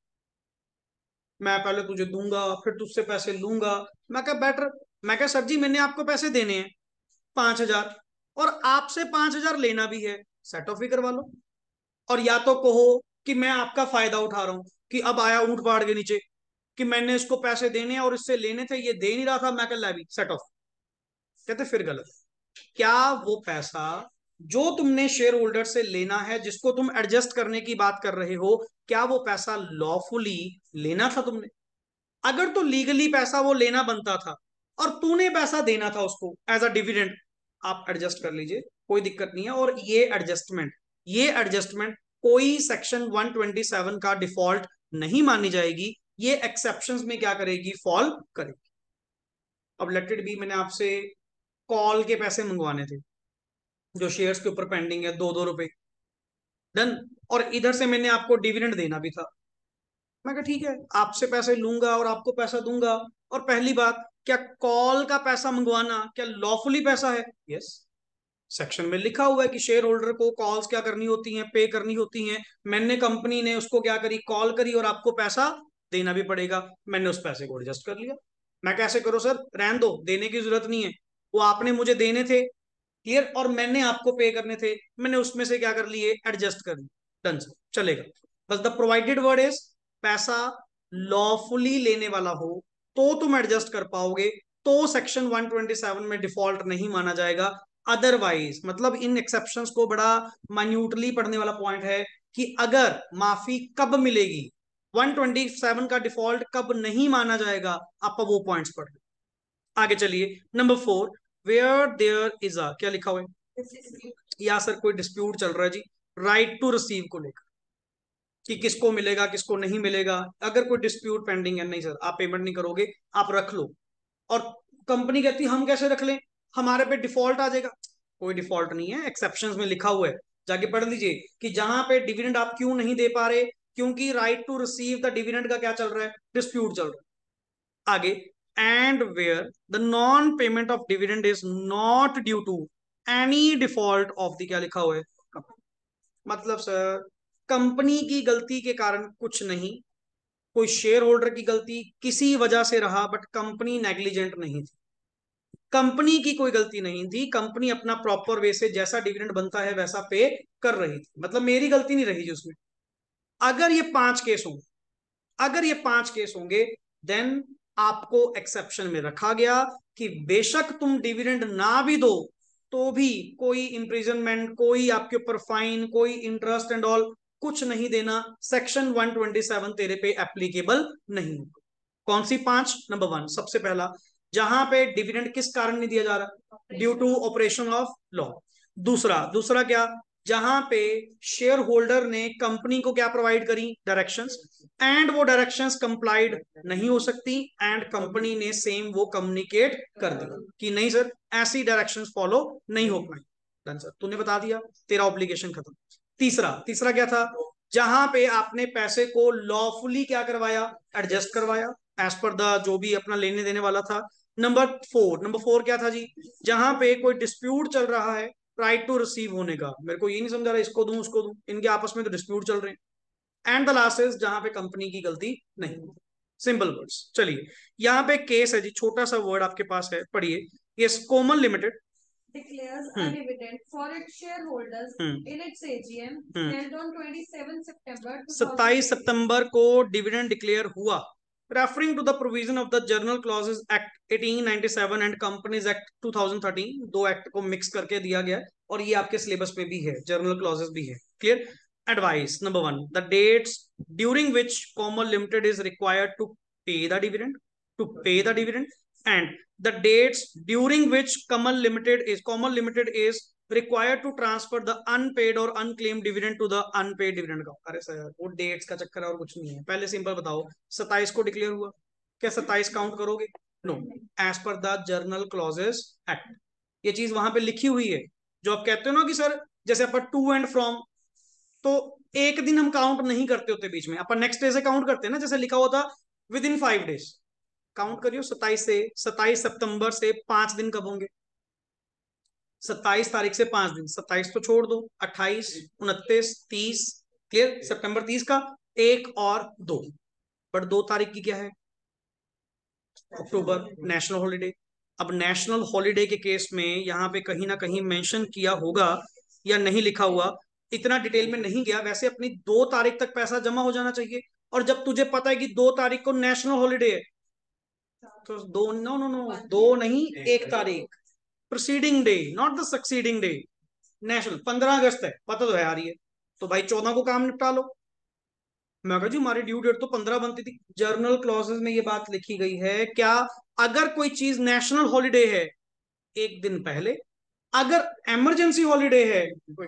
मैं पहले तुझे दूंगा फिर तुझसे पैसे लूंगा। मैं क्या बेटर, मैं क्या सर जी मैंने आपको पैसे देने हैं पांच हजार, और आपसे पांच हजार लेना भी है, सेट ऑफ ही करवा लो। और या तो कहो कि मैं आपका फायदा उठा रहा हूं, कि अब आया ऊंट पहाड़ के नीचे, कि मैंने इसको पैसे देने हैं और इससे लेने थे, ये दे नहीं रहा था, मैं कह ला भी सेट ऑफ। कहते फिर गलत। क्या वो पैसा जो तुमने शेयर होल्डर से लेना है, जिसको तुम एडजस्ट करने की बात कर रहे हो, क्या वो पैसा लॉफुली लेना था तुमने? अगर तो लीगली पैसा वो लेना बनता था और तूने पैसा देना था उसको एज अ डिविडेंड, आप एडजस्ट कर लीजिए, कोई दिक्कत नहीं है। और ये एडजस्टमेंट, ये एडजस्टमेंट कोई सेक्शन एक सौ सत्ताईस का डिफॉल्ट नहीं मानी जाएगी, ये एक्सेप्शंस में क्या करेगी, फॉल करेगी। अब लेट इट बी, मैंने आपसे कॉल के पैसे मंगवाने थे जो शेयर्स के ऊपर पेंडिंग है, दो दो रुपए, डन, और इधर से मैंने आपको डिविडेंड देना भी था। मैं कहा ठीक है, आपसे पैसे लूंगा और आपको पैसा दूंगा। और पहली बात, क्या कॉल का पैसा मंगवाना क्या लॉफुली पैसा है? यस, सेक्शन में लिखा हुआ है कि शेयर होल्डर को कॉल्स क्या करनी होती हैं, पे करनी होती हैं। मैंने, कंपनी ने उसको क्या करी, कॉल करी, और आपको पैसा देना भी पड़ेगा, मैंने उस पैसे को एडजस्ट कर लिया। मैं कैसे करूं सर, रहन दो, देने की जरूरत नहीं है, वो आपने मुझे देने थे, क्लियर, और मैंने आपको पे करने थे, मैंने उसमें से क्या कर लिए, एडजस्ट कर लिया, डन सर, चलेगा। बस द प्रोवाइडेड वर्ड इज, पैसा लॉफुली लेने वाला हो तो तुम एडजस्ट कर पाओगे, तो सेक्शन एक सौ सत्ताईस में डिफॉल्ट नहीं माना जाएगा। अदरवाइज, मतलब इन एक्सेप्शंस को बड़ा माइन्यूटली पढ़ने वाला पॉइंट है, कि अगर माफी कब मिलेगी, एक सौ सत्ताईस का डिफॉल्ट कब नहीं माना जाएगा, आप वो पॉइंट्स पढ़। आगे चलिए, number four, where there is a, क्या लिखा हुआ है, या सर कोई डिस्प्यूट चल रहा है जी, राइट टू रिसीव को लेकर, कि किसको मिलेगा किसको नहीं मिलेगा। अगर कोई डिस्प्यूट पेंडिंग है, नहीं सर आप पेमेंट नहीं करोगे, आप रख लो, और कंपनी कहती हम कैसे रख लें, हमारे पे डिफॉल्ट आ जाएगा। कोई डिफॉल्ट नहीं है, एक्सेप्शंस में लिखा हुआ है, जाके पढ़ लीजिए, कि जहां पे डिविडेंड आप क्यों नहीं दे पा रहे, क्योंकि right to receive the dividend का क्या चल रहा है, डिस्प्यूट चल रहा है। आगे, and where the non payment of dividend is not due to any default of the, क्या लिखा हुआ है, मतलब सर कंपनी की गलती के कारण कुछ नहीं, कोई शेयर होल्डर की गलती किसी वजह से रहा, बट कंपनी नेग्लिजेंट नहीं थी, कंपनी की कोई गलती नहीं थी, कंपनी अपना प्रॉपर वे से जैसा डिविडेंड बनता है वैसा पे कर रही थी, मतलब मेरी गलती नहीं रही जी उसमें। अगर ये पांच केस होंगे, अगर ये पांच केस होंगे, देन आपको एक्सेप्शन में रखा गया कि बेशक तुम डिविडेंड ना भी दो, तो भी कोई इम्प्रिजनमेंट, कोई आपके ऊपर फाइन, कोई इंटरेस्ट एंड ऑल कुछ नहीं देना। सेक्शन वन ट्वेंटी सेवन तेरे पे एप्लीकेबल नहीं होगा। कौन सी पांच? नंबर वन, सबसे पहला, जहां पे डिविडेंड किस कारण नहीं दिया जा रहा? Due to operation of law. दूसरा दूसरा क्या? जहां पे शेयर होल्डर ने कंपनी को क्या प्रोवाइड करी? डायरेक्शंस, एंड वो डायरेक्शंस कंप्लाइड नहीं हो सकती, एंड कंपनी ने सेम वो कम्युनिकेट कर दिया कि नहीं सर ऐसी डायरेक्शंस फॉलो नहीं हो पाई। डन सर, तूने बता दिया, तेरा ऑब्लिगेशन खत्म। तीसरा तीसरा क्या था? जहां पे आपने पैसे को लॉफुली क्या करवाया? एडजस्ट करवाया एज पर द जो भी अपना लेने देने वाला था। नंबर फोर नंबर फोर क्या था जी? जहां पे कोई डिस्प्यूट चल रहा है राइट टू रिसीव होने का, मेरे को ये नहीं समझा रहा इसको दूं उसको दूं, इनके आपस में तो डिस्प्यूट चल रहे हैं। एंड द लास्ट इज जहां पे कंपनी की गलती नहीं। Simple words. चलिए यहाँ पे केस है जी, छोटा सा वर्ड आपके पास है, पढ़िए। Yes, Komal Limited declares a dividend for its shareholders in its A G M held on twenty-seventh September सत्ताईस सितंबर को डिविडेंड डिक्लेयर हुआ, referring to the provision of the general clauses act eighteen ninety seven and companies act two thousand thirteen. दो act को mix करके दिया गया और ये आपके सिलेबस में भी है, जर्नल क्लॉजेस भी है। Clear? Advice number one, the dates during which Komal Limited is required to pay the dividend to pay the dividend and the dates during which Kamal Limited is Kamal Limited is required to transfer the unpaid or unclaimed dividend to the unpaid dividend account। अरे sir वो dates का चक्कर है और कुछ नहीं है। पहले सिंपल बताओ, सत्ताईस को डिक्लेयर हुआ, क्या सत्ताईस काउंट करोगे? No, as per the general clauses act. ये चीज वहां पे लिखी हुई है। जो आप कहते हो ना कि सर जैसे अपन टू एंड फ्रॉम, तो एक दिन हम काउंट नहीं करते होते बीच में, अपन नेक्स्ट डे से काउंट करते हैं ना, जैसे लिखा होता within five days. Count करियो सत्ताईस से, सत्ताईस सितंबर से पांच दिन कब होंगे? सत्ताईस तारीख से पांच दिन, सत्ताईस तो छोड़ दो, अट्ठाईस, उनतीस, तीस। क्लियर? सितंबर तीस का एक और दो, बट दो तारीख की क्या है? October, national holiday. अब नेशनल हॉलिडे के केस में यहाँ पे कहीं ना कहीं मेंशन किया होगा या नहीं लिखा हुआ, इतना डिटेल में नहीं गया। वैसे अपनी दो तारीख तक पैसा जमा हो जाना चाहिए, और जब तुझे पता है कि दो तारीख को नेशनल हॉलिडे है तो दो, नो नो नो दो नहीं, एक तारीख, proceeding day not the succeeding day. National पंद्रह अगस्त है, पता तो है यार ये, तो भाई चौदह को काम निपटा लो। मैं कहा जी हमारी ड्यू डेट तो पंद्रह बनती थी। जर्नल क्लॉजेस में ये बात लिखी गई है क्या? अगर कोई चीज नेशनल हॉलिडे है एक दिन पहले, अगर इमरजेंसी हॉलिडे है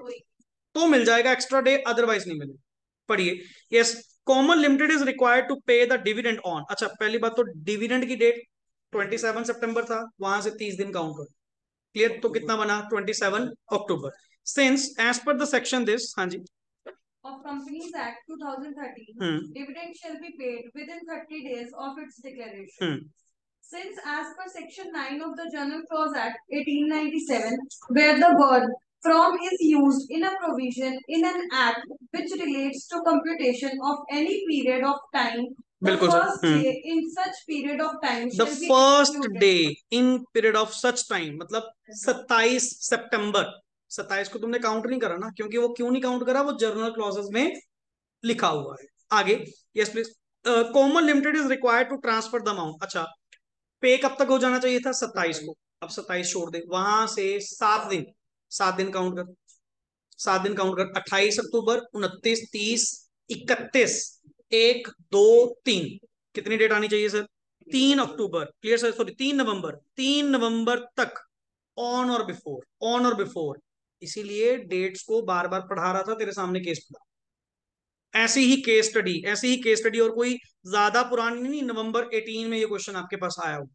तो मिल जाएगा एक्स्ट्रा डे, अदरवाइज नहीं मिलेगा। पढ़िए। Yes, common limited is required to pay the dividend on. अच्छा, पहली बात तो डिविडेंड की डेट सत्ताईस सितंबर था, वहां से तीस दिन काउंट करो। क्लियर? तो कितना बना? सत्ताईस October. Since as per the section this, हाँ जी, of Companies Act twenty thirteen, hmm. dividend shall be paid within thirty days of its declaration. Hmm. Since as per section nine of the General Clause Act eighteen ninety-seven, where the word from is used in a provision in an act which relates to computation of any period of time, the first hmm. day in such period of time the shall first be day in period of such time, मतलब सत्ताईस सितंबर। सत्ताईस को तुमने count नहीं करा ना, क्योंकि वो क्यों नहीं काउंट करा? वो जर्नल क्लॉजेस में लिखा हुआ है। आगे, yes please. Common limited is required to transfer the amount. अच्छा, पे कब तक हो जाना चाहिए था? सत्ताईस को। अब सत्ताईस छोड़ दे, वहां से सात दिन, सात दिन काउंट कर, सात दिन काउंट कर। अट्ठाईस अक्टूबर, उनतीस, तीस, इकतीस, एक, दो, तीन, कितनी डेट आनी चाहिए सर? तीन अक्टूबर। Clear sir? सॉरी, तीन नवंबर, तीन नवंबर तक on or before, on or before. इसीलिए डेट्स को बार बार पढ़ा रहा था, तेरे सामने केस पढ़ा। ऐसी ही केस स्टडी, ऐसी ही केस स्टडी, और कोई ज्यादा पुरानी नहीं, नवंबर अठारह में ये क्वेश्चन आपके पास आया हो।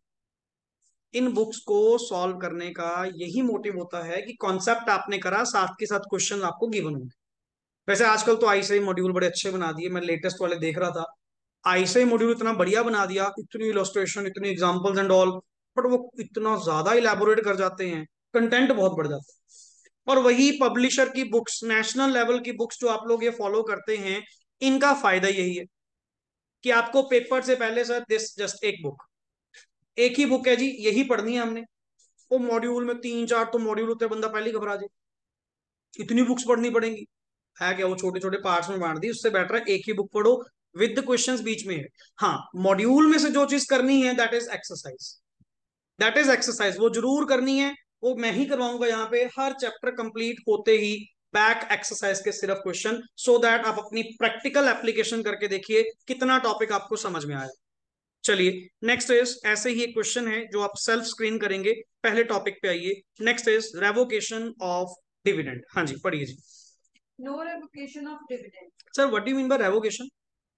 इन बुक्स को सॉल्व करने का यही मोटिव होता है कि कॉन्सेप्ट आपने करा, साथ के साथ क्वेश्चन आपको गिवन होंगे। वैसे आजकल तो आईसीआई मॉड्यूल बड़े अच्छे बना दिए, मैं लेटेस्ट वाले देख रहा था, आईसीआई मॉड्यूल इतना बढ़िया बना दिया, इतनी इलस्ट्रेशन, इतनी एग्जांपल्स एंड ऑल, बट वो इतना ज्यादा इलेबोरेट कर जाते हैं, कंटेंट बहुत बढ़ जाता है। और वही पब्लिशर की बुक्स, नेशनल लेवल की बुक्स जो आप लोग ये फॉलो करते हैं, इनका फायदा यही है कि आपको पेपर से पहले सर दिस जस्ट एक बुक, एक ही बुक है जी, यही पढ़नी है हमने। वो मॉड्यूल में तीन चार तो मॉड्यूल होते हैं, बंदा पहले ही घबरा जाए, इतनी बुक्स पढ़नी पड़ेंगी। है क्या? वो छोटे छोटे पार्ट्स में बांट दी, उससे बेटर है एक ही बुक पढ़ो विद क्वेश्चंस बीच में है। हाँ, मॉड्यूल में से जो चीज करनी है that is exercise, that is exercise, वो जरूर करनी है। वो मैं ही करवाऊंगा यहाँ पे हर चैप्टर कंप्लीट होते ही बैक एक्सरसाइज के सिर्फ क्वेश्चन, सो दैट आप अपनी प्रैक्टिकल एप्लीकेशन करके देखिए कितना टॉपिक आपको समझ में आया। चलिए नेक्स्ट इज, ऐसे ही एक क्वेश्चन है जो आप सेल्फ स्क्रीन करेंगे। पहले टॉपिक पे आइए। Next is revocation of dividend. हाँ जी पढ़िए जी। No revocation of dividend. Sir what do you mean by revocation?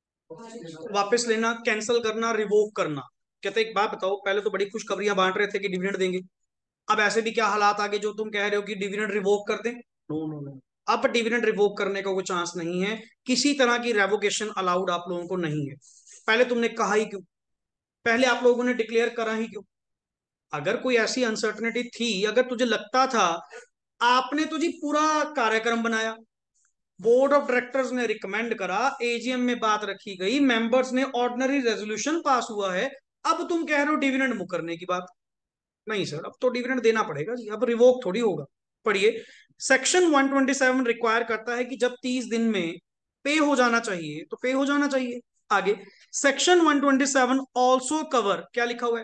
वापस लेना, कैंसिल करना, रिवोक करना। कहते एक बात बताओ, पहले तो बड़ी खुशखबरियां बांट रहे थे कि डिविडेंड देंगे, अब ऐसे भी क्या हालात आगे जो तुम कह रहे हो कि डिविडेंड रिवोक कर दें? नो नो नो, अब डिविडेंड रिवोक करने का कोई चांस नहीं है। किसी तरह की रेवोकेशन अलाउड आप लोगों को नहीं है। पहले तुमने कहा ही क्यों? पहले आप लोगों ने डिक्लेयर करा ही क्यों? अगर कोई ऐसी अनसर्टनिटी थी, अगर तुझे लगता था, आपने तुझे पूरा कार्यक्रम बनाया, बोर्ड ऑफ डायरेक्टर्स ने रिकमेंड करा, एजीएम में बात रखी गई, मेंबर्स ने ऑर्डिनरी रेजोल्यूशन पास हुआ है, अब तुम कह रहे हो डिविडेंड मुकरने की बात? नहीं सर, अब तो डिविडेंड देना पड़ेगा जी, अब रिवोक थोड़ी होगा। पढ़िए, section one twenty seven require करता है कि जब तीस दिन में पे हो जाना चाहिए तो पे हो जाना चाहिए। आगे section one twenty seven also cover, क्या लिखा हुआ है?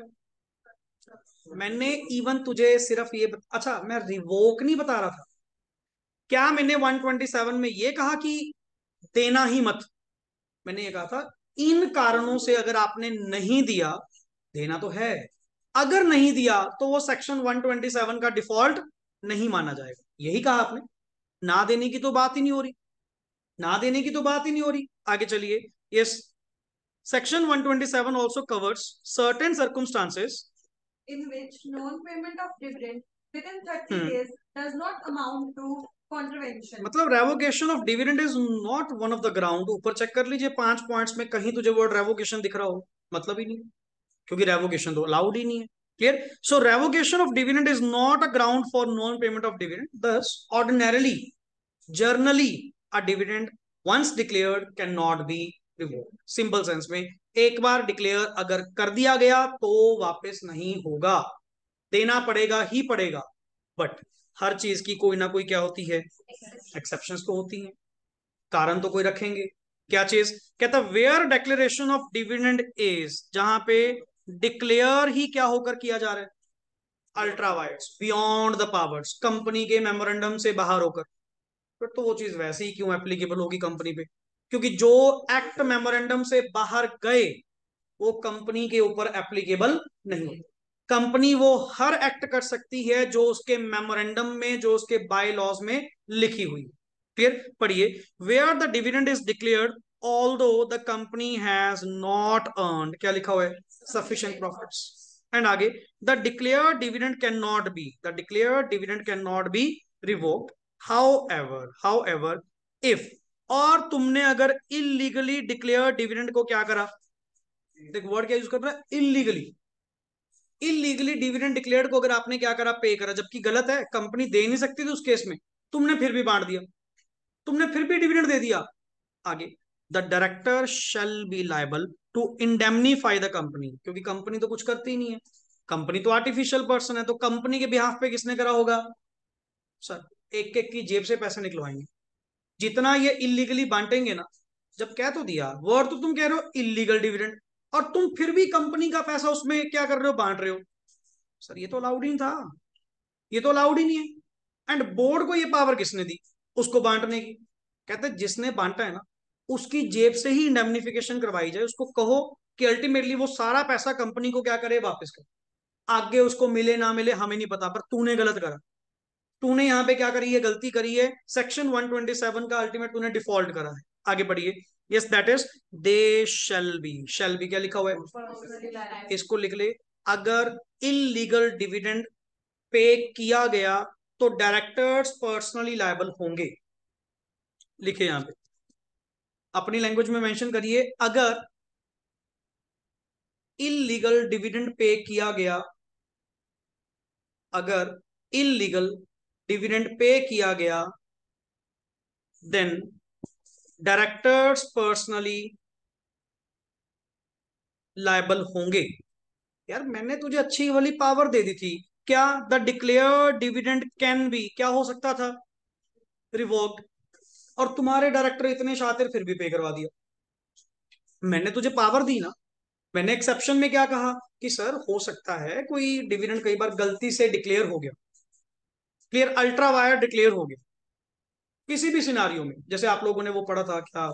मैंने इवन तुझे सिर्फ ये बत... अच्छा मैं रिवोक नहीं बता रहा था, क्या मैंने वन ट्वेंटी सेवन में ये कहा कि देना ही मत? मैंने ये कहा था इन कारणों से अगर आपने नहीं दिया, देना तो है, अगर नहीं दिया तो वो सेक्शन वन ट्वेंटी सेवन का डिफॉल्ट नहीं माना जाएगा, यही कहा आपने। ना देने की तो बात ही नहीं हो रही, ना देने की तो बात ही नहीं हो रही। आगे चलिए, yes, section one twenty seven also covers certain circumstances in which non-payment of dividend within thirty hmm. days does not amount to contravention. मतलब revocation of dividend is not one of the ground. ऊपर check कर लीजिए पांच points में कहीं तुझे word revocation दिख रहा हो? मतलब ही नहीं, क्योंकि रेवोकेशन तो अलाउड ही नहीं है। Clear? So revocation of dividend is not a ground for non payment of dividend. Thus ordinarily, generally a dividend once declared can not be revoked. Simple sense में, एक बार डिक्लेयर अगर कर दिया गया तो वापस नहीं होगा, देना पड़ेगा ही पड़ेगा। बट हर चीज की कोई ना कोई क्या होती है, एक्सेप्शंस तो होती हैं, कारण तो कोई रखेंगे। क्या चीज? कहता where declaration of dividend is, जहां पे डिक्लेयर ही क्या होकर किया जा रहा है, ultra vires, beyond the powers, company के मेमोरेंडम से बाहर होकर, फिर तो वो चीज वैसे ही क्यों एप्लीकेबल होगी कंपनी पे? क्योंकि जो एक्ट मेमोरेंडम से बाहर गए वो कंपनी के ऊपर एप्लीकेबल नहीं होता। कंपनी वो हर एक्ट कर सकती है जो उसके मेमोरेंडम में, जो उसके बाय लॉज में लिखी हुई। क्लियर? पढ़िए, where the dividend is declared although the company has not earned, क्या लिखा हुआ है, सफिशिएंट प्रॉफिट्स। एंड आगे, the declared dividend can not be, the declared dividend can not be revoked however, however if, और तुमने अगर illegally declared dividend को क्या करा, देख वर्ड क्या यूज कर रहा है, इलीगली। इलीगली डिविडेंड डिक्लेयर्ड को अगर आपने क्या करा, पे करा, जबकि गलत है, कंपनी दे नहीं सकती थी उस केस में, तुमने फिर भी बांट दिया, तुमने फिर भी डिविडेंड दे दिया। आगे, the director shall be liable to indemnify the company, क्योंकि कंपनी तो कुछ करती ही नहीं है, कंपनी तो आर्टिफिशियल पर्सन है, तो कंपनी के बिहाफ पे किसने करा होगा? सर एक एक की जेब से पैसे निकलवाएंगे, जितना ये इलीगली बांटेंगे ना। जब कह तो दिया, वर्ड तो तुम कह रहे हो इलीगल डिविडेंड, और तुम फिर भी कंपनी का पैसा उसमें क्या कर रहे हो, बांट रहे हो। सर ये तो अलाउड ही था, ये तो अलाउड ही नहीं है। एंड बोर्ड को ये पावर किसने दी उसको बांटने की? कहते जिसने बांटा है ना, उसकी जेब से ही इंडेमनिफिकेशन करवाई जाए, उसको कहो कि अल्टीमेटली वो सारा पैसा कंपनी को क्या करे, वापस करे। आगे उसको मिले ना मिले हमें नहीं पता, पर तूने गलत करा, तूने यहाँ पे क्या करी है, गलती करी है, सेक्शन वन ट्वेंटी सेवन का अल्टीमेट तूने डिफॉल्ट करा है। आगे बढ़िए, yes that is they shall be, shall be क्या लिखा हुआ है, इसको लिख ले, अगर इलीगल डिविडेंड पे किया गया तो डायरेक्टर्स पर्सनली लायबल होंगे। लिखे यहां पे, अपनी लैंग्वेज में मेंशन करिए, अगर इलीगल डिविडेंड पे किया गया, अगर इलीगल डिविडेंड पे किया गया, देन डायरेक्टर्स पर्सनली लायबल होंगे। यार मैंने तुझे अच्छी वाली पावर दे दी थी, क्या the declared dividend can be, क्या हो सकता था, रिवोक्ड, और तुम्हारे डायरेक्टर इतने शातिर फिर भी पे करवा दिया। मैंने तुझे पावर दी ना, मैंने एक्सेप्शन में क्या कहा कि सर हो सकता है कोई डिविडेंड कई बार गलती से डिक्लेयर हो गया, क्लियर, अल्ट्रा वायर डिक्लेयर हो गया किसी भी सिनारियो में। जैसे आप लोगों ने वो पढ़ा था क्या,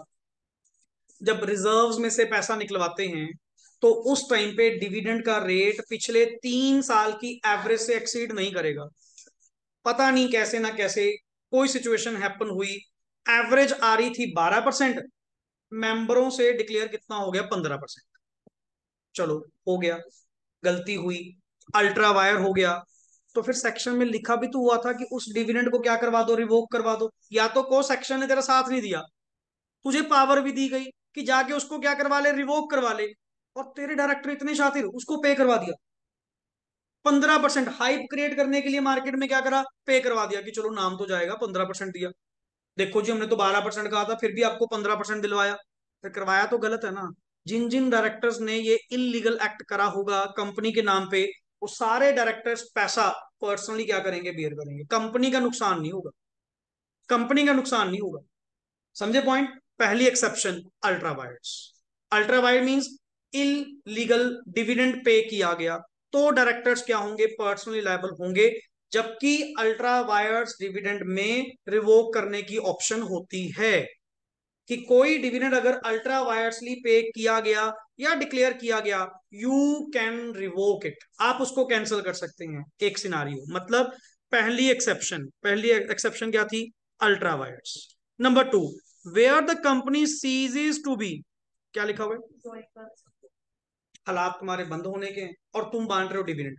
जब रिजर्व्स में से पैसा निकलवाते हैं तो उस टाइम पे डिविडेंड का रेट पिछले तीन साल की एवरेज से एक्सीड नहीं करेगा। पता नहीं कैसे ना कैसे कोई सिचुएशन हैपन हुई, एवरेज आ रही थी बारह परसेंट, मेंबरों से डिक्लेयर कितना हो गया, पंद्रह परसेंट। चलो हो गया, गलती हुई, अल्ट्रा वायर हो गया। तो फिर सेक्शन में लिखा भी तो हुआ था कि उस डिविडेंड को क्या करवा दो, रिवोक करवा दो। या तो को सेक्शन ने तेरा साथ नहीं दिया, तुझे पावर भी दी गई कि जाके उसको क्या करवा ले, रिवोक करवा ले, और तेरे डायरेक्टर इतने शातिर उसको पे करवा दिया। पंद्रह परसेंट हाइप क्रिएट करने के लिए मार्केट में क्या करा, पे करवा दिया कि चलो नाम तो जाएगा, पंद्रह परसेंट दिया। देखो जी हमने तो बारह परसेंट कहा था, फिर भी आपको पंद्रह परसेंट दिलवाया। फिर करवाया तो गलत है ना। जिन जिन डायरेक्टर्स ने ये इलीगल एक्ट करा होगा कंपनी के नाम पे, वो सारे डायरेक्टर्स पैसा पर्सनली क्या करेंगे, बियर करेंगे। कंपनी का नुकसान नहीं होगा, कंपनी का नुकसान नहीं होगा। समझे पॉइंट। पहली exception ultra vires. Ultra vires means illegal dividend pay किया गया तो डायरेक्टर्स क्या होंगे, पर्सनली लायबल होंगे। जबकि अल्ट्रा वायर्स डिविडेंड में रिवोक करने की ऑप्शन होती है कि कोई डिविडेंड अगर अल्ट्रा वायर्सली पे किया गया या डिक्लेयर किया गया, यू कैन रिवोक इट, आप उसको कैंसिल कर सकते हैं। एक सिनारियो मतलब पहली एक्सेप्शन, पहली एक्सेप्शन क्या थी, ultra vires. Number two, where the company ceases to be, क्या लिखा हुआ है, हालात तुम्हारे बंद होने के हैं और तुम बांट रहे हो डिविडेंड,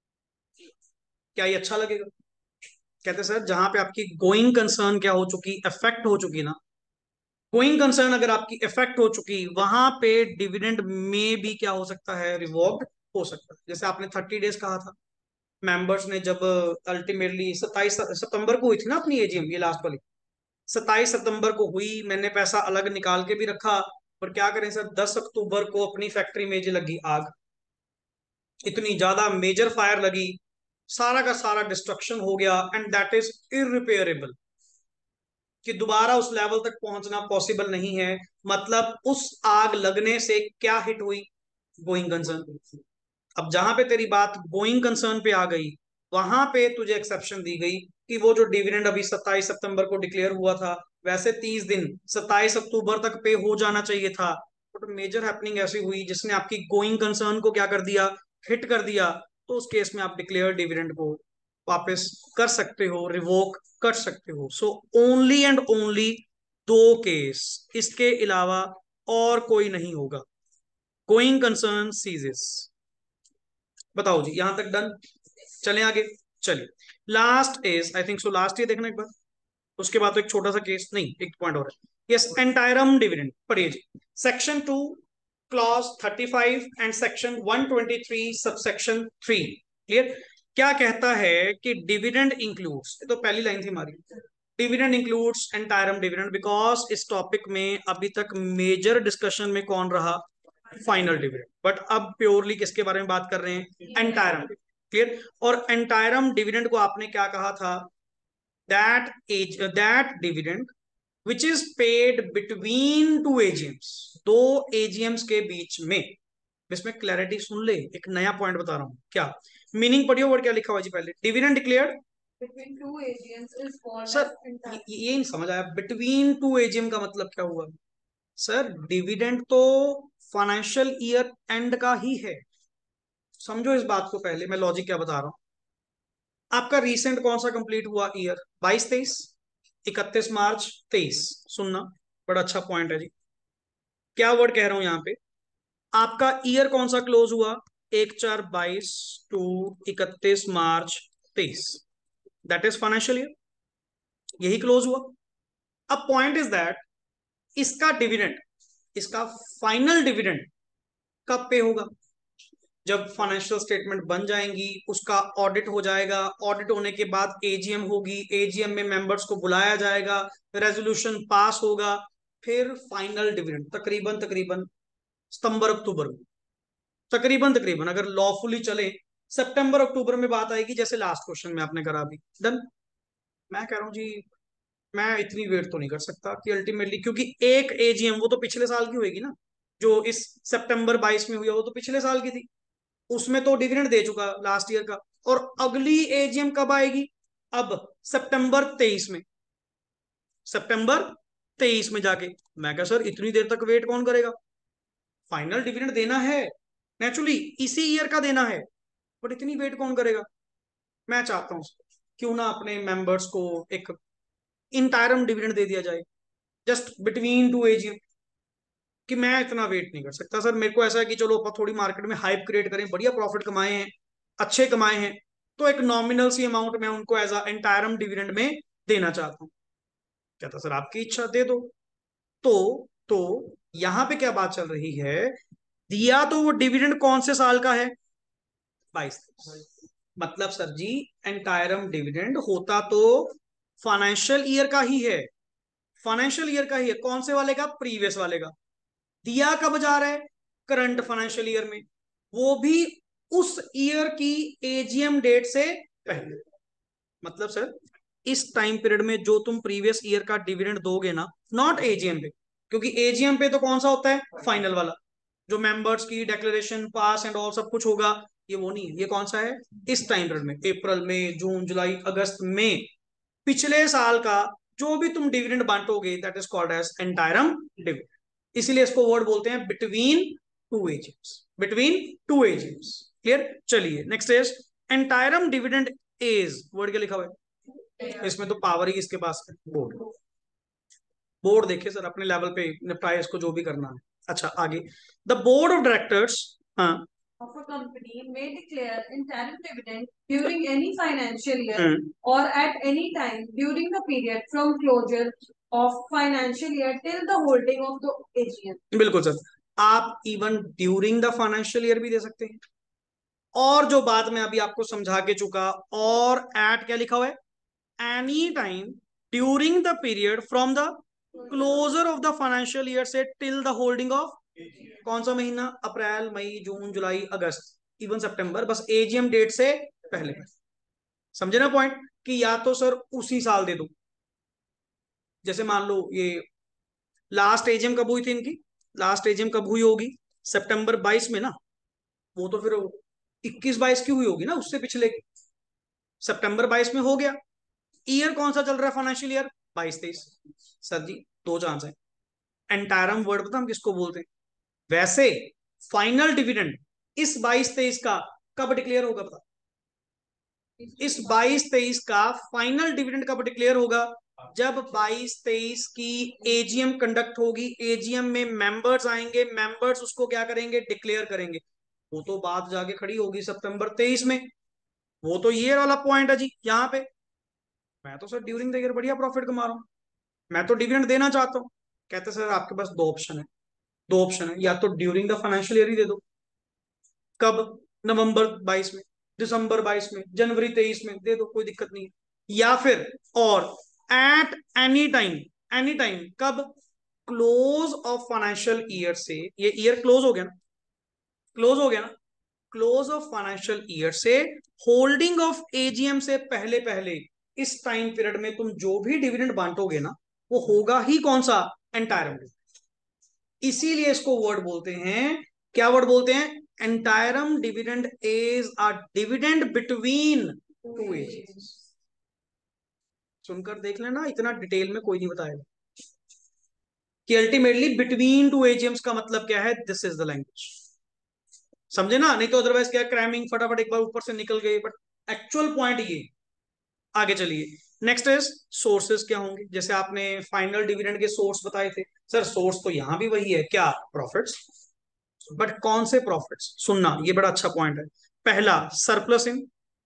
क्या ये अच्छा लगेगा। कहते सर जहां पे आपकी गोइंग कंसर्न क्या हो चुकी, इफेक्ट हो चुकी ना, गोइंग कंसर्न अगर आपकी इफेक्ट हो चुकी, वहां पे डिविडेंड में भी क्या हो सकता है, रिवोक्ड हो सकता है। जैसे आपने थर्टी डेज कहा था, मेंबर्स ने जब अल्टीमेटली सत्ताईस सितंबर को हुई थी ना अपनी एजीएम, ये लास्ट वाली सत्ताईस सितंबर को हुई, मैंने पैसा अलग निकाल के भी रखा, पर क्या करें सर, दस अक्टूबर को अपनी फैक्ट्री में जी लगी आग, इतनी ज्यादा मेजर फायर लगी, सारा का सारा डिस्ट्रक्शन हो गया, एंड दैट इज इरिपेयरेबल, कि दोबारा उस लेवल तक पहुंचना पॉसिबल नहीं है। मतलब उस आग लगने से क्या हिट हुई, गोइंग कंसर्न। अब जहां पे तेरी बात गोइंग कंसर्न पे आ गई, वहां पे तुझे एक्सेप्शन दी गई कि वो जो डिविडेंड अभी सत्ताईस सितंबर को डिक्लेयर हुआ था, वैसे तीस दिन सत्ताईस अक्टूबर तक पे हो जाना चाहिए था, बट मेजर हैपनिंग ऐसी हुई जिसने आपकी गोइंग कंसर्न को क्या कर दिया, हिट कर दिया। तो उस केस में आप डिक्लेयर डिविडेंड को वापस कर सकते हो, रिवोक कर सकते हो। सो ओनली एंड ओनली दो केस, इसके अलावा और कोई नहीं होगा। Going concern ceases. बताओ जी यहां तक डन, चलें आगे। चलिए last is, I think so last ये देखना एक बार, उसके बाद तो एक छोटा सा केस, नहीं एक पॉइंट और है। यस, एंटायरम डिविडेंड पढ़िए जी। Section two clause thirty five and section one twenty three subsection three, clear. क्या कहता है कि डिविडेंड इंक्लूड्स, तो पहली लाइन थी हमारी, dividend includes interim dividend, because इस टॉपिक में अभी तक मेजर डिस्कशन में कौन रहा, फाइनल डिविडेंड। बट अब प्योरली किसके बारे में बात कर रहे हैं, एंटायरम, क्लियर। और एंटायरम डिविडेंड को आपने क्या कहा था, that as that dividend which is paid between two AGMs, दो एजीएम्स के बीच में। इसमें क्लैरिटी सुन ले, एक नया पॉइंट बता रहा हूं, क्या मीनिंग पढ़ियो, वर्ड क्या लिखा हुआ जी पहले, dividend declared between two A G Ms is called sir, as ये inter- ये नहीं समझ आया, बिटवीन टू एजीएम का मतलब क्या हुआ। सर डिविडेंड तो फाइनेंशियल ईयर एंड का ही है, समझो इस बात को। पहले मैं लॉजिक क्या बता रहा हूं, आपका रीसेंट कौन सा कंप्लीट हुआ ईयर, बाईस तेईस, इकतीस मार्च तेईस, सुनना बड़ा अच्छा पॉइंट है जी। क्या वर्ड कह रहा हूं यहाँ पे, आपका ईयर कौन सा क्लोज हुआ, एक चार बाईस टू इकतीस मार्च तेईस, दैट इज फाइनेंशियल ईयर, यही क्लोज हुआ। अब पॉइंट इज दैट इसका डिविडेंड, इसका फाइनल डिविडेंड कब पे होगा, जब फाइनेंशियल स्टेटमेंट बन जाएंगी, उसका ऑडिट हो जाएगा, ऑडिट होने के बाद एजीएम होगी, एजीएम में मेंबर्स को बुलाया जाएगा, रेजोल्यूशन पास होगा, फिर फाइनल डिविडेंड तकरीबन तकरीबन सितंबर अक्टूबर में, तकरीबन तकरीबन अगर लॉफुली चले सितंबर अक्टूबर में बात आएगी, जैसे लास्ट क्वेश्चन में आपने करा अभी। डन। मैं कह रहा हूँ जी, मैं इतनी वेट तो नहीं कर सकता कि अल्टीमेटली, क्योंकि एक एजीएम वो तो पिछले साल की होगी ना, जो इस सितंबर बाईस में हुई है वो तो पिछले साल की थी, उसमें तो डिविडेंड दे चुका लास्ट ईयर का, और अगली एजीएम कब आएगी, अब सितंबर तेईस में, सितंबर तेईस में जाके मैं कहा सर इतनी देर तक वेट कौन करेगा, फाइनल डिविडेंड देना है, नेचुरली इसी ईयर का देना है, बट इतनी वेट कौन करेगा। मैं चाहता हूं क्यों ना अपने मेंबर्स को एक इंटायरम डिविडेंड दे दिया जाए जस्ट बिटवीन टू एजीएम, कि मैं इतना वेट नहीं कर सकता सर, मेरे को ऐसा है कि चलो अपन थोड़ी मार्केट में हाइप क्रिएट करें, बढ़िया प्रॉफिट कमाए हैं, अच्छे कमाए हैं, तो एक नॉमिनल सी अमाउंट मैं उनको एज अ एंटायरम डिविडेंड में देना चाहता हूँ। कहता सर आपकी इच्छा दे दो। तो तो यहां पे क्या बात चल रही है, दिया तो वो डिविडेंड कौन से साल का है, बाईस, मतलब सर जी एंटायरम डिविडेंड होता तो फाइनेंशियल ईयर का ही है, फाइनेंशियल ईयर का ही है, कौन से वाले का, प्रीवियस वाले का। दिया कब जा रहा है, करंट फाइनेंशियल ईयर में, वो भी उस ईयर की एजीएम डेट से पहले। मतलब सर इस टाइम पीरियड में जो तुम प्रीवियस ईयर का डिविडेंड दोगे ना, नॉट एजीएम पे, क्योंकि एजीएम पे तो कौन सा होता है, फाइनल वाला, जो मेंबर्स की डिक्लेरेशन पास एंड ऑल सब कुछ होगा, ये वो नहीं है, ये कौन सा है, इस टाइम पीरियड में, अप्रैल में, जून जुलाई अगस्त में, पिछले साल का जो भी तुम डिविडेंड बांटोगे that is called as interim dividend. इसीलिए इसको वर्ड बोलते हैं between two ages, between two ages. Clear, चलिए next is interim dividend is, word क्या लिखा हुआ है इसमें, तो पावर ही इसके पास है, बोर्ड, बोर्ड देखिए सर अपने लेवल पे निपटाए इसको जो भी करना है। अच्छा आगे, द बोर्ड ऑफ डायरेक्टर्स, हाँ, of a company may declare interim dividend during any financial year hmm, or at any time during the period from closure of financial year till the holding of the A G M. बिल्कुल sir, आप even during the financial year भी दे सकते हैं, और जो बात मैं अभी आपको समझा के चुका, और एट क्या लिखा हुआ है, any time during the period from the closure of the financial year से टिल द होल्डिंग ऑफ, कौन सा महीना, अप्रैल मई जून जुलाई अगस्त इवन सितंबर, बस एजीएम डेट से पहले। समझे ना पॉइंट, कि या तो सर उसी साल दे दो, जैसे मान लो ये लास्ट एजीएम कब हुई थी इनकी, लास्ट एजीएम कब हुई होगी, सितंबर बाईस में ना, वो तो फिर इक्कीस बाईस की हुई होगी ना, उससे पिछले की, सितंबर बाईस में हो गया, ईयर कौन सा चल रहा है फाइनेंशियल ईयर, बाईस तेईस। सर जी दो चांस है, एंटायरम वर्ड पता हम किसको बोलते हैं, वैसे फाइनल डिविडेंड इस बाईस तेईस का कब डिक्लेयर होगा पता, इस बाईस तेईस का फाइनल डिविडेंड कब डिक्लेयर होगा, जब बाईस तेईस की एजीएम कंडक्ट होगी, एजीएम में मेंबर्स आएंगे, मेंबर्स उसको क्या करेंगे, डिक्लेयर करेंगे, वो तो बात जाके खड़ी होगी सितंबर तेईस में। वो तो ये वाला पॉइंट है जी यहाँ पे, मैं तो सर ड्यूरिंग द ईयर बढ़िया प्रॉफिट कमा रहा हूँ, मैं तो डिविडेंड देना चाहता हूँ। कहते सर आपके पास दो ऑप्शन है, दो ऑप्शन है, या तो ड्यूरिंग द फाइनेंशियल ईयर ही दे दो, कब, नवंबर बाईस में, दिसंबर बाईस में, जनवरी तेईस में दे दो, कोई दिक्कत नहीं है, या फिर और at any time, any time कब, क्लोज ऑफ फाइनेंशियल ईयर से, ये ईयर क्लोज हो गया ना, क्लोज हो गया ना, क्लोज ऑफ फाइनेंशियल ईयर से होल्डिंग ऑफ एजीएम से पहले पहले, इस टाइम पीरियड में तुम जो भी डिविडेंड बांटोगे ना, वो होगा ही कौन सा, एंटायरम। इसीलिए इसको वर्ड बोलते हैं, क्या वर्ड बोलते हैं, interim dividend is a dividend between two एजेस। सुनकर देख लेना, इतना डिटेल में कोई नहीं बताएगा कि अल्टीमेटली बिटवीन टू एजीएम्स का मतलब क्या है, दिस इज द लैंग्वेज, समझे ना, नहीं तो अदरवाइज क्या क्रैमिंग फटाफट एक बार ऊपर से निकल गए, बट एक्चुअल पॉइंट ये। आगे चलिए, नेक्स्ट इज सोर्सेस क्या होंगे, जैसे आपने फाइनल डिविडेंड के सोर्स बताए थे, सर सोर्स तो यहां भी वही है, क्या, प्रॉफिट्स, बट कौन से प्रॉफिट्स, सुनना ये बड़ा अच्छा पॉइंट है। पहला सरप्लस इन,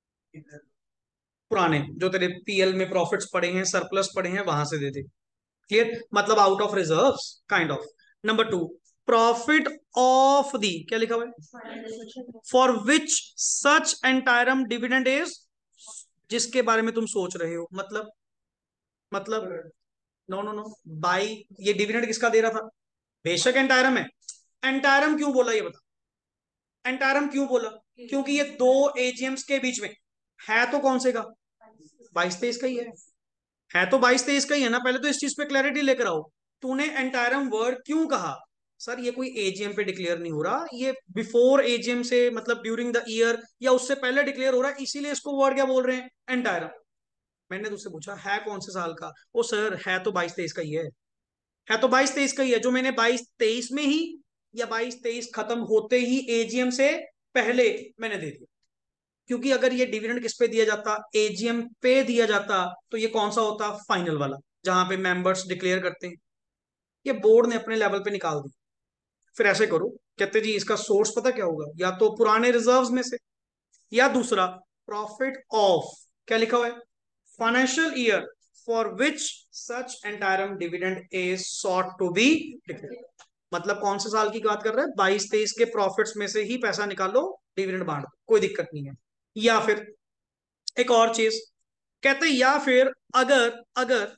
पुराने जो तेरे पीएल में प्रॉफिट्स पड़े हैं, सरप्लस पड़े हैं, वहां से दे दे, क्लियर, मतलब out of reserves kind of. Number two, profit of the, क्या लिखा हुआ है, for which such interim dividend is, जिसके बारे में तुम सोच रहे हो, मतलब, मतलब नो नो नो बाई, ये डिविडेंड किसका दे रहा था, बेशक एंटायरम है, एंटायरम क्यों बोला ये बता, एंटायरम क्यों बोला, क्योंकि ये दो एजीएम्स के बीच में है, तो कौन से का, बाईस तेईस का ही है है तो बाईस तेईस का ही है ना, पहले तो इस चीज पे क्लैरिटी लेकर आओ, तूने एंटायरम वर्ड क्यों कहा, सर ये कोई एजीएम पे डिक्लेयर नहीं हो रहा, ये बिफोर एजीएम से, मतलब ड्यूरिंग द ईयर या उससे पहले डिक्लेयर हो रहा है, इसीलिए इसको वर्ड क्या बोल रहे हैं, एंटायरम। मैंने तुझसे पूछा है कौन से साल का, ओ सर है तो बाईस तेईस का ही है। है तो बाईस तेईस का ही है, जो मैंने बाईस तेईस में ही या बाईस तेईस खत्म होते ही एजीएम से पहले मैंने दे दिया। क्योंकि अगर ये डिविडेंड किस पे दिया जाता, एजीएम पे दिया जाता, तो ये कौन सा होता, फाइनल वाला, जहां पे मेंबर्स डिक्लेयर करते हैं। ये बोर्ड ने अपने लेवल पे निकाल दी। फिर ऐसे करो, कहते जी इसका सोर्स पता क्या होगा, या तो पुराने रिजर्व्स में से, या दूसरा प्रॉफिट ऑफ, क्या लिखा हुआ है, financial year for which such interim dividend is sought to be declared. मतलब कौन से साल की बात कर रहे हैं, बाईस तेईस के प्रॉफिट्स में से ही पैसा निकालो, डिविडेंड बांट दो, कोई दिक्कत नहीं है। या फिर एक और चीज कहते हैं, या फिर अगर अगर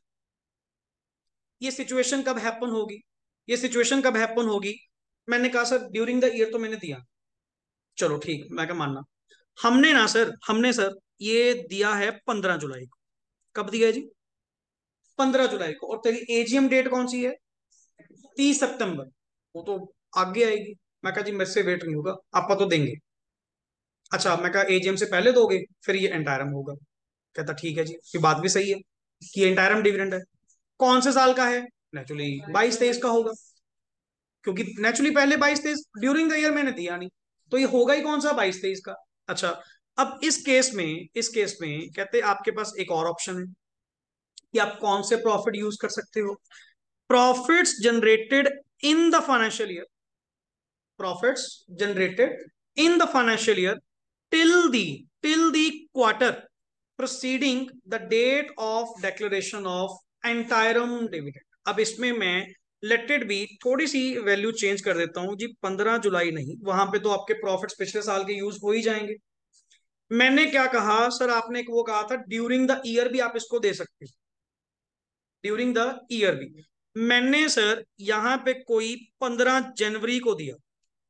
ये सिचुएशन कब हैपन होगी, ये सिचुएशन कब हैपन होगी, मैंने कहा सर ड्यूरिंग द ईयर तो मैंने दिया, चलो ठीक, मैं क्या मानना, हमने ना सर हमने सर ये दिया है पंद्रह जुलाई को। कब दिया है जी, पंद्रह जुलाई को। और तेरी एजीएम डेट कौन सी है, तीस सितंबर। वो तो आगे आएगी। मैं कहा जी मेरे से वेट नहीं होगा, आपा तो देंगे। अच्छा, मैं कहा एजीएम से पहले दोगे, फिर ये एंटायरम होगा। कहता ठीक है जी, ये बात भी सही है कि एंटायरम डिविडेंड है। कौन से साल का है, नेचुरली बाईस तेईस का होगा, क्योंकि नेचुरली पहले बाईस तेईस ड्यूरिंग द ईयर मैंने दिया नहीं, तो ये होगा ही कौन सा, बाईस तेईस का। अच्छा, अब इस केस में इस केस में कहते हैं आपके पास एक और ऑप्शन है कि आप कौन से प्रॉफिट यूज कर सकते हो, profits generated in the financial year, profits generated in the financial year till the till the quarter preceding the date of declaration of interim dividend। अब इसमें मैं लेट इट बी थोड़ी सी वैल्यू चेंज कर देता हूं जी, पंद्रह जुलाई नहीं, वहां पे तो आपके प्रॉफिट्स पिछले साल के यूज हो ही जाएंगे। मैंने क्या कहा सर, आपने वो कहा था ड्यूरिंग द ईयर भी आप इसको दे सकते हैं, ड्यूरिंग द ईयर भी। मैंने सर यहां पे कोई पंद्रह जनवरी को दिया,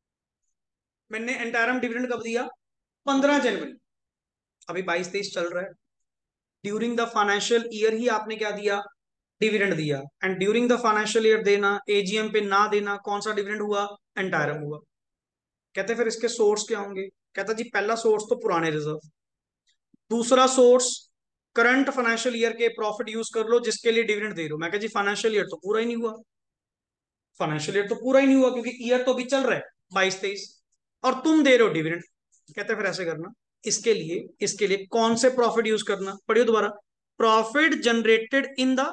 मैंने एंटायरम डिविडेंड कब दिया, पंद्रह जनवरी। अभी बाईस तेईस चल रहा है, ड्यूरिंग द फाइनेंशियल ईयर ही आपने क्या दिया, डिविडेंड दिया। And during the financial year देना, एजीएम पे ना देना, कौन सा डिविडेंड हुआ, एंटायरम हुआ। कहते फिर इसके सोर्स क्या होंगे, कहता जी पहला सोर्स तो पुराने रिजर्व, दूसरा सोर्स करंट फाइनेंशियल ईयर के प्रॉफिट यूज कर लो जिसके लिए डिविडेंड दे रहे हो। मैं कह जी फाइनेंशियल ईयर तो पूरा ही नहीं हुआ, फाइनेंशियल ईयर तो पूरा ही नहीं हुआ, क्योंकि ईयर तो अभी चल रहा है बाईस तेईस, और तुम दे रहे हो डिविडेंड। कहते फिर ऐसे करना, इसके लिए इसके लिए कौन से प्रॉफिट यूज करना, पढ़ियो दोबारा, profit generated in the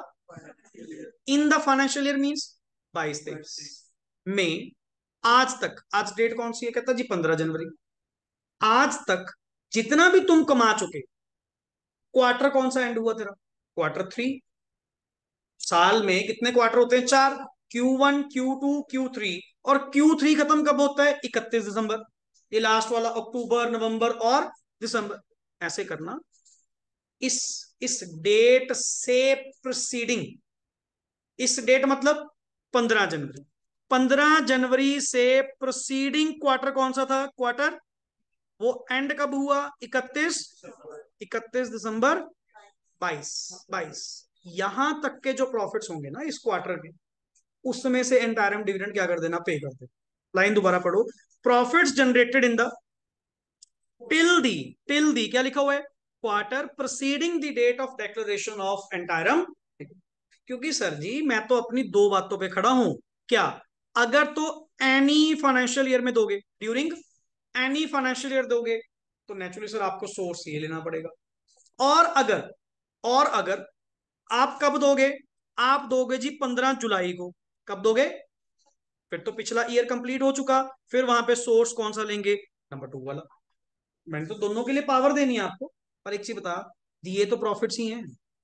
in the financial year means बाईस तेईस में, आज तक, आज डेट कौन सी है, कहता जी पंद्रह जनवरी, आज तक जितना भी तुम कमा चुके, क्वार्टर कौन सा एंड हुआ तेरा, क्वार्टर थ्री। साल में कितने क्वार्टर होते हैं, चार, Q one Q two Q three. और क्यू थ्री खत्म कब होता है, इकतीस दिसंबर। ये लास्ट वाला अक्टूबर नवंबर और दिसंबर। ऐसे करना, इस इस डेट से प्रोसीडिंग, इस डेट मतलब पंद्रह जनवरी, पंद्रह जनवरी से प्रोसीडिंग क्वार्टर कौन सा था, क्वार्टर, वो एंड कब हुआ, इकतीस इकतीस दिसंबर बाईस बाईस। यहां तक के जो प्रॉफिट्स होंगे ना इस क्वार्टर के, उसमें से एंटायरम डिविडेंड क्या कर देना, पे कर दे। लाइन दोबारा पढ़ो, profits generated in the till the till the क्या लिखा हुआ है, quarter proceeding the date of declaration of interim. क्योंकि सर जी मैं तो अपनी दो बातों पे खड़ा हूं, क्या, अगर तो एनी फाइनेंशियल ईयर में दोगे, ड्यूरिंग एनी फाइनेंशियल ईयर दोगे, तो नेचुरली सर आपको सोर्स ये लेना पड़ेगा। और अगर और अगर आप कब दोगे, आप दोगे जी पंद्रह जुलाई को। कब दोगे, फिर तो पिछला ईयर कंप्लीट हो चुका, फिर वहां पे सोर्स कौन सा लेंगे, नंबर टू वाला। मैंने तो दोनों के लिए पावर देनी है आपको। पर एक चीज बता, दिए तो प्रॉफिट्स ही हैं,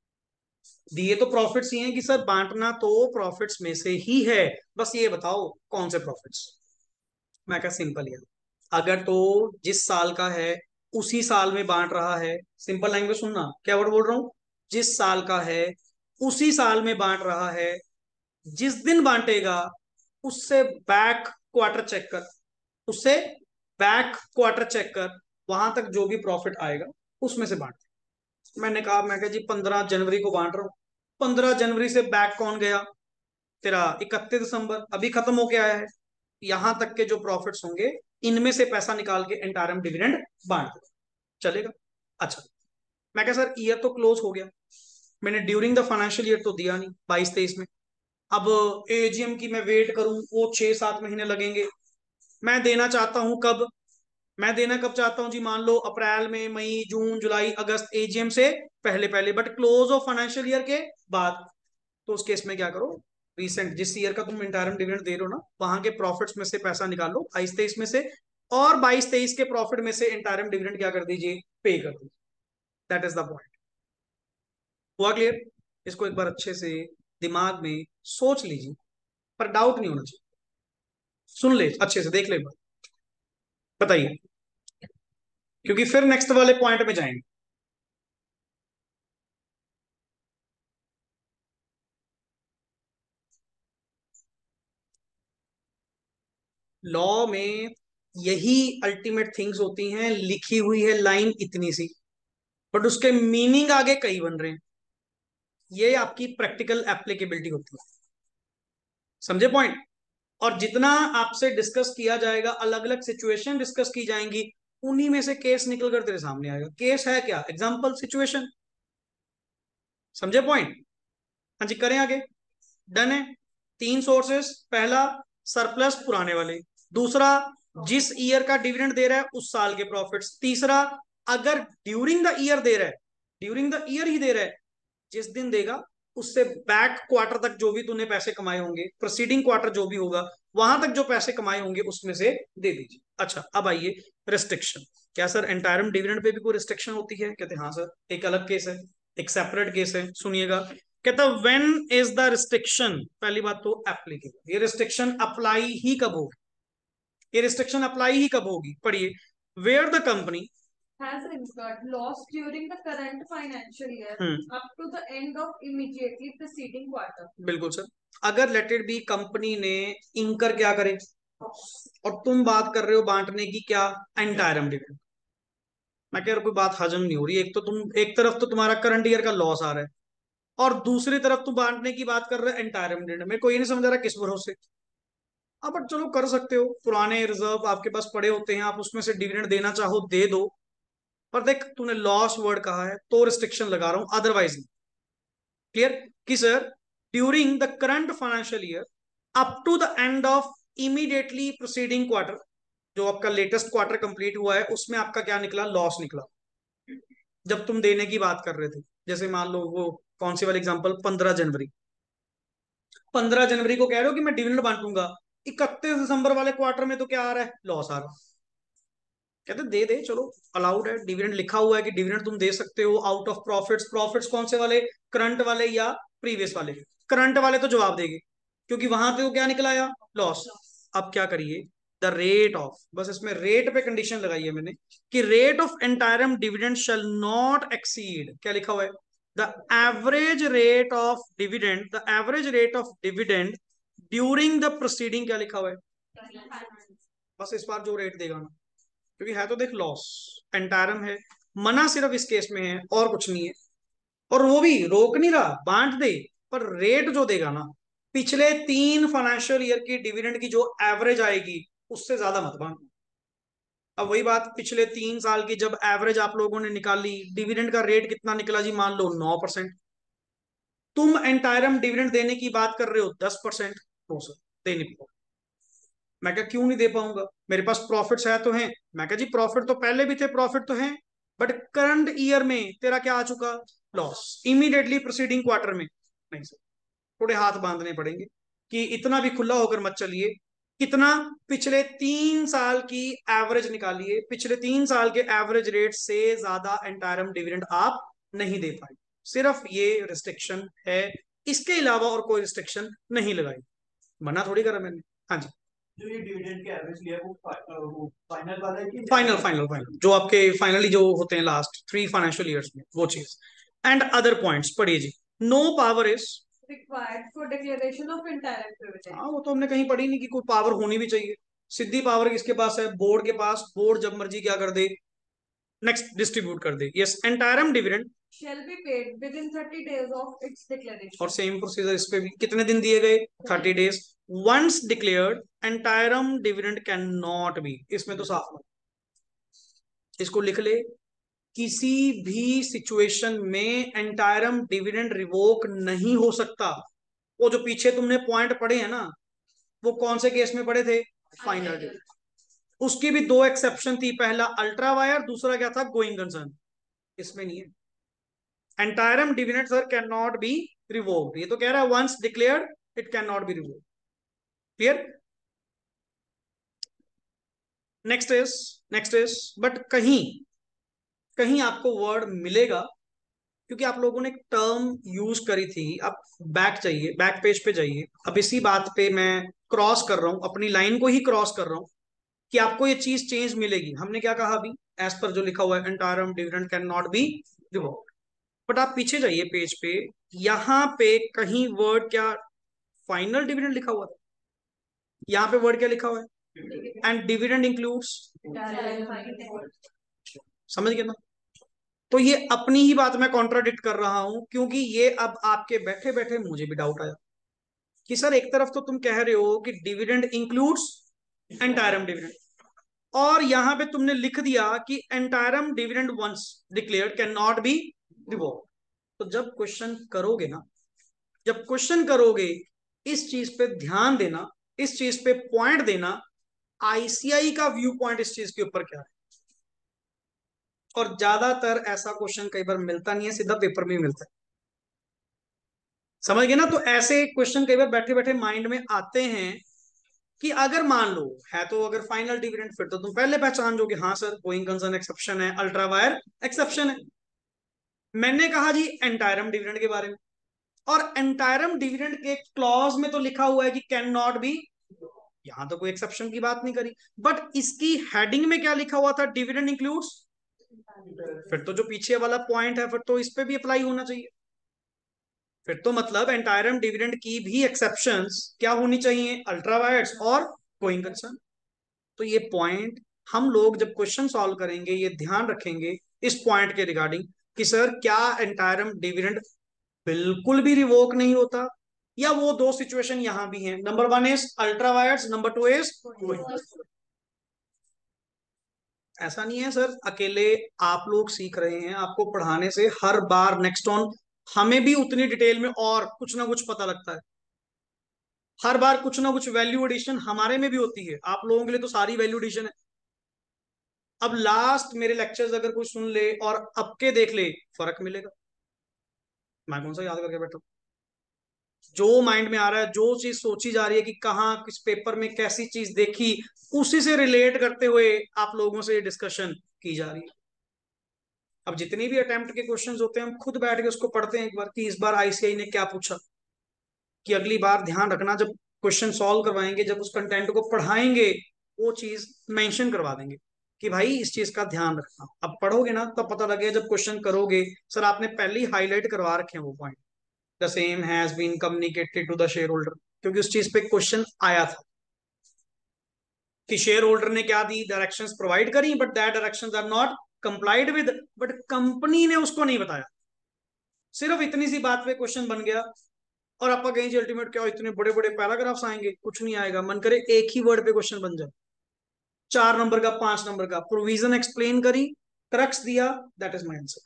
दिए तो प्रॉफिट्स ही हैं कि सर बांटना तो प्रॉफिट्स में से ही है, बस ये बताओ कौन से प्रॉफिट्स। मैं क्या सिंपल है, अगर तो जिस साल का है उसी साल में बांट रहा है, सिंपल लैंग्वेज सुनना क्या वर्ड बोल रहा हूं, जिस साल का है उसी साल में बांट रहा है, जिस दिन बांटेगा उससे बैक क्वार्टर चेक कर, उससे बैक क्वार्टर चेक कर, वहां तक जो भी प्रॉफिट आएगा उसमें से बांट। मैंने कहा, मैं कहा जी पंद्रह जनवरी को बांट रहा हूं, पंद्रह जनवरी से बैक कौन गया, तेरा इकतीस दिसंबर, अभी खत्म होके आया है। यहां तक के जो प्रॉफिट्स होंगे इनमें से पैसा निकाल के एंटायरम डिविडेंड बांट दो, चलेगा। अच्छा, मैं कहा सर ईयर तो क्लोज हो गया, मैंने ड्यूरिंग द फाइनेंशियल ईयर तो दिया नहीं बाईस तेईस में। अब एजीएम की मैं वेट करूं, वो छह सात महीने लगेंगे। मैं देना चाहता हूं कब? मैं देना कब चाहता हूं जी? मान लो अप्रैल में, मई, जून, जुलाई, अगस्त, एजीएम से पहले पहले, but close of financial year के बाद। तो उस केस में क्या करो, रिसेंट जिस ईयर का तुम इंटरम डिविडेंड दे रहे हो ना, वहां के प्रॉफिट्स में से पैसा निकाल लो बाईस तेईस में से, और बाईस तेईस के प्रॉफिट में से इंटरम डिविडेंड क्या कर दीजिए, पे कर दीजिए। That is the point. हुआ क्लियर? इसको एक बार अच्छे से दिमाग में सोच लीजिए, पर डाउट नहीं होना चाहिए। सुन ले अच्छे से, देख ले, बताइए, क्योंकि फिर नेक्स्ट वाले पॉइंट में जाएंगे। लॉ में यही अल्टीमेट थिंग्स होती हैं, लिखी हुई है लाइन इतनी सी, बट उसके मीनिंग आगे कई बन रहे हैं। ये आपकी प्रैक्टिकल एप्लीकेबिलिटी होती है, समझे पॉइंट? और जितना आपसे डिस्कस किया जाएगा, अलग अलग सिचुएशन डिस्कस की जाएंगी, उन्हीं में से केस निकल कर तेरे सामने आएगा। केस है क्या? Example, situation. समझे पॉइंट? हाँ जी, करें आगे। डन है। तीन सोर्सेस, पहला सरप्लस पुराने वाले, दूसरा जिस ईयर का डिविडेंड दे रहा है उस साल के प्रॉफिट्स, तीसरा अगर ड्यूरिंग द ईयर दे रहा है, ड्यूरिंग द ईयर ही दे रहा है, जिस दिन देगा उससे बैक क्वार्टर तक जो भी तूने पैसे कमाए होंगे, प्रोसीडिंग क्वार्टर जो भी होगा, वहां तक जो पैसे कमाए होंगे उसमें से दे दीजिए। अच्छा, अब आइए रिस्ट्रिक्शन। क्या सर एंटायरम डिविडेंड पे भी कोई रिस्ट्रिक्शन होती है? कहते हैं हाँ सर, एक अलग केस है, एक सेपरेट केस है, सुनिएगा। कहता व्हेन इज द रिस्ट्रिक्शन, पहली बात तो एप्लीकेबल, ये रिस्ट्रिक्शन अप्लाई ही कब होगी, ये रिस्ट्रिक्शन अप्लाई ही कब होगी, पढ़िए। Where the company has incurred loss during the current financial year hmm up to the end of immediately preceding quarter. बिल्कुल सर। अगर लेट इट बी कंपनी ने इंकर क्या करे, और तुम बात कर रहे हो बांटने की, क्या, एंटायरम डिविडेंड। मैं कह रहा कोई बात हजम नहीं हो रही। एक तो तुम, एक तरफ तो तुम्हारा करंट ईयर का लॉस आ रहा है, और दूसरी तरफ तुम बांटने की बात कर रहे हो एंटायरम डिविडेंड। मेरे को ये नहीं समझ आ रहा किस भरोसे। हाँ बट चलो कर सकते हो, पुराने रिजर्व आपके पास पड़े होते हैं, आप उसमें से डिविडेंड देना चाहो दे दो। पर देख, तूने लॉस वर्ड कहा है तो रिस्ट्रिक्शन लगा रहा हूं, अदरवाइज नहीं। क्लियर? कि sir during the current financial year up to the end of immediately proceeding quarter, जो आपका लेटेस्ट क्वार्टर कंप्लीट हुआ है उसमें आपका क्या निकला, लॉस निकला। जब तुम देने की बात कर रहे थे, जैसे मान लो वो कौन सी वाली एग्जांपल, पंद्रह जनवरी, पंद्रह जनवरी को कह रहे हो कि मैं डिविडेंड बांटूंगा, इकतीस दिसंबर वाले क्वार्टर में तो क्या आ रहा है, लॉस आ रहा है। कहते दे दे, चलो अलाउड है, डिविडेंड लिखा हुआ है कि डिविडेंड तुम दे सकते हो आउट ऑफ प्रॉफिट्स। प्रॉफिट्स कौन से वाले, करंट वाले या प्रीवियस वाले? करंट वाले तो जवाब देंगे, क्योंकि वहां पे वो क्या निकला आया, लॉस। अब क्या करिए, द रेट ऑफ, बस इसमें रेट पे कंडीशन लगाई है मैंने, कि rate of interim dividend shall not exceed, क्या लिखा हुआ है, the average rate of dividend, the average rate of dividend during the proceeding, क्या लिखा हुआ है, बस इस बार जो रेट देगा ना, क्योंकि है तो देख लॉस, एंटायरम है, मना सिर्फ इस केस में है और कुछ नहीं है। और वो भी रोक नहीं रहा, बांट दे, पर रेट जो देगा ना, पिछले तीन फाइनेंशियल ईयर की डिविडेंड की जो एवरेज आएगी उससे ज्यादा मत बांट। अब वही बात, पिछले तीन साल की जब एवरेज आप लोगों ने निकाली, डिविडेंड का रेट कितना निकला जी, मान लो नौ परसेंट। तुम एंटायरम डिविडेंड देने की बात कर रहे हो दस परसेंट। तो सर दे नहीं पाओ। मैं क्या, क्यों नहीं दे पाऊंगा, मेरे पास प्रॉफिट्स है तो हैं। मैं क्या जी, प्रॉफिट तो पहले भी थे, प्रॉफिट तो हैं, बट करंट ईयर में तेरा क्या आ चुका, लॉस, इमीडिएटली प्रोसीडिंग क्वार्टर में। नहीं सर, थोड़े हाथ बांधने पड़ेंगे, कि इतना भी खुला होकर मत चलिए। कितना, पिछले तीन साल की एवरेज निकालिए, पिछले तीन साल के एवरेज रेट से ज्यादा एंटायरम डिविडेंड आप नहीं दे पाए। सिर्फ ये रिस्ट्रिक्शन है, इसके अलावा और कोई रिस्ट्रिक्शन नहीं लगाई। मना थोड़ी करा मैंने। हाँ जी, जो ये डिविडेंड के एवरेज लिया है वो वो फाइनल वाला है कि फाइनल फाइनल फाइनल जो आपके फाइनली जो होते हैं लास्ट थ्री फाइनेंशियल ईयर्स में, वो चीज। एंड अदर पॉइंट्स पढ़िए जी। No power is required for declaration of entire dividend. हाँ, वो तो हमने कहीं पढ़ी नहीं कि कोई पावर होनी भी चाहिए। सीधी पावर किसके पास है, बोर्ड के पास। बोर्ड जब मर्जी क्या कर दे, नेक्स्ट डिस्ट्रीब्यूट कर दे। Yes, interim dividend shall be paid within thirty days of its declaration. और सेम प्रोसीजर इस पे भी, कितने दिन दिए गए, thirty days. Once declared interim dividend can not be, इसमें तो साफ, इसको लिख ले, किसी भी सिचुएशन में एंटायरम डिविडेंड रिवोक नहीं हो सकता। वो जो पीछे तुमने पॉइंट पढ़े हैं ना, वो कौन से केस में पढ़े थे? Final dividend. उसकी भी दो एक्सेप्शन थी, पहला अल्ट्रा वायर, दूसरा क्या था? Going concern. इसमें नहीं है। Interim dividend sir can not be revoked. ये तो कह रहा है once declared it can not be revoked. Clear? Next is next is but कहीं कहीं आपको वर्ड मिलेगा, क्योंकि आप लोगों ने एक टर्म यूज करी थी। आप बैक जाइए, बैक पेज पे जाइए। अब इसी बात पे मैं क्रॉस कर रहा हूं, अपनी लाइन को ही क्रॉस कर रहा हूं कि आपको ये चीज चेंज मिलेगी। हमने क्या कहा अभी? एज पर जो लिखा हुआ है, interim dividend can not be revoked. But आप पीछे जाइए पेज पे, यहां पे कहीं वर्ड क्या फाइनल डिविडेंड लिखा हुआ था? यहां पे वर्ड क्या लिखा हुआ है? And dividend includes. समझ गए ना? तो ये अपनी ही बात मैं कॉन्ट्राडिक्ट कर रहा हूं, क्योंकि ये अब आपके बैठे बैठे मुझे भी डाउट आया कि सर एक तरफ तो तुम कह रहे हो कि डिविडेंड इंक्लूड्स एंटायरम डिविडेंड, और यहां पे तुमने लिख दिया कि interim dividend once declared can not be revoked. तो जब क्वेश्चन करोगे ना, जब क्वेश्चन करोगे, इस चीज पे ध्यान देना, इस चीज पे पॉइंट देना, आईसीआई का व्यू पॉइंट इस चीज के ऊपर क्या है। और ज्यादातर ऐसा क्वेश्चन कई बार मिलता नहीं है, सीधा पेपर में ही मिलता है। समझ गए ना? तो ऐसे क्वेश्चन कई बार बैठे बैठे माइंड में आते हैं कि अगर मान लो है तो अगर फाइनल डिविडेंड, फिर तो तुम पहले पहचान जोगे हाँ सर गोइंग कंसर्न एक्सेप्शन है, अल्ट्रा वायर एक्सेप्शन है। मैंने कहा जी एंटायरम डिविडेंड के बारे में, और एंटायरम डिविडेंड के क्लॉज में तो लिखा हुआ है कि कैन नॉट बी, यहां तो कोई एक्सेप्शन की बात नहीं करी। बट इसकी हेडिंग में क्या लिखा हुआ था? Dividend includes. फिर तो जो पीछे वाला पॉइंट है, फिर तो इस पे भी अप्लाई होना चाहिए। फिर तो मतलब एंटायरम डिविडेंड की भी एक्सेप्शंस क्या होनी चाहिए? अल्ट्रा वायर्स और गोइंग कंसर्न। तो ये पॉइंट हम लोग जब क्वेश्चन सॉल्व करेंगे, ये ध्यान रखेंगे इस पॉइंट के रिगार्डिंग कि सर क्या एंटायरम डिविडेंड बिल्कुल भी रिवोक नहीं होता, या वो दो सिचुएशन यहां भी हैं। Number one is ultra vires, number two is going. ऐसा नहीं है सर अकेले आप लोग सीख रहे हैं, आपको पढ़ाने से हर बार नेक्स्ट ऑन हमें भी उतनी डिटेल में और कुछ ना कुछ पता लगता है। हर बार कुछ ना कुछ वैल्यू एडिशन हमारे में भी होती है, आप लोगों के लिए तो सारी वैल्यू एडिशन है। अब लास्ट मेरे लेक्चर्स अगर कोई सुन ले और अब के देख ले, फर्क मिलेगा। मैं कौन सा याद करके बैठा हूं? जो माइंड में आ रहा है, जो चीज सोची जा रही है कि कहाँ किस पेपर में कैसी चीज देखी, उसी से रिलेट करते हुए आप लोगों से डिस्कशन की जा रही है। अब जितनी भी अटेम्प्ट के क्वेश्चंस होते हैं, हम खुद बैठ के उसको पढ़ते हैं एक बार कि इस बार आईसीआई ने क्या पूछा, कि अगली बार ध्यान रखना जब क्वेश्चन सॉल्व करवाएंगे, जब उस कंटेंट को पढ़ाएंगे, वो चीज मेंशन करवा देंगे कि भाई इस चीज का ध्यान रखना। अब पढ़ोगे ना तब पता लगेगा, जब क्वेश्चन करोगे सर आपने पहले ही हाईलाइट करवा रखे हैं वो point, the same has been communicated to the shareholder, क्योंकि उस चीज पे क्वेश्चन आया था कि शेयर होल्डर ने क्या दी, डायरेक्शंस प्रोवाइड करी, but that directions are not complied with, but company ने उसको नहीं बताया। सिर्फ इतनी सी बात पे क्वेश्चन बन गया, और आपका कहीं जी अल्टीमेट क्या इतने बड़े बड़े पैराग्राफ्स आएंगे? कुछ नहीं आएगा। मन करे एक ही वर्ड पे क्वेश्चन बन जाए, चार नंबर का, पांच नंबर का, प्रोविजन एक्सप्लेन करी, क्रक्स दिया, दैट इज माय आंसर।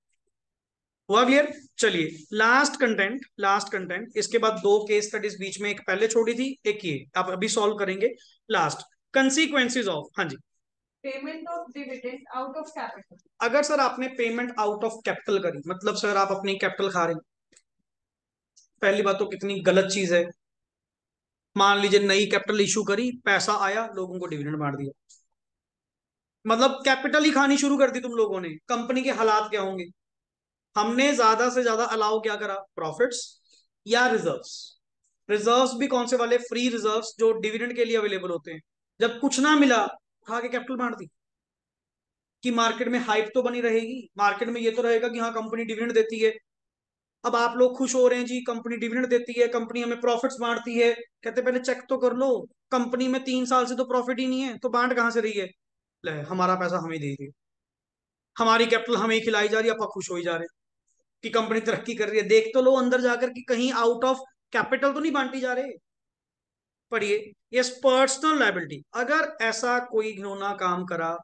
हुआ क्लियर? चलिए लास्ट कंटेंट, लास्ट कंटेंट। इसके बाद दो केस स्टडीज बीच में, एक पहले छोड़ी थी, एक ये आप अभी सॉल्व करेंगे। लास्ट कंसीक्वेंसेज ऑफ, हाँ जी, payment of dividend out of capital. अगर सर आपने पेमेंट आउट ऑफ कैपिटल करी, मतलब सर आप अपनी कैपिटल खा रहे हैं, पहली बात तो कितनी गलत चीज है। मान लीजिए नई कैपिटल इशू करी, पैसा आया, लोगों को डिविडेंड बांट दिया, मतलब कैपिटल ही खानी शुरू कर दी तुम लोगों ने। कंपनी के हालात क्या होंगे? हमने ज्यादा से ज्यादा अलाउ क्या करा? प्रॉफिट्स या रिजर्व्स। रिजर्व्स भी कौन से वाले? फ्री रिजर्व्स जो डिविडेंड के लिए अवेलेबल होते हैं। जब कुछ ना मिला, उठा के कैपिटल बांट दी कि मार्केट में हाइप तो बनी रहेगी, मार्केट में ये तो रहेगा कि हाँ कंपनी डिविडेंड देती है। अब आप लोग खुश हो रहे हैं जी कंपनी डिविडेंड देती है, कंपनी हमें प्रॉफिट्स बांटती है, कहते पहले चेक तो कर लो, कंपनी में तीन साल से तो प्रॉफिट ही नहीं है, तो बांट कहां से रही है? ले हमारा पैसा हमें दे रही है, हमारी कैपिटल हमें खिलाई जा रही है, आप खुश हो ही जा रहे हैं कि कंपनी तरक्की कर रही है। देख तो लो अंदर जाकर कि कहीं आउट ऑफ कैपिटल तो नहीं बांटी जा रहे। पढ़िए, यस पर्सनल लायबिलिटी, अगर ऐसा कोई घिनौना काम करा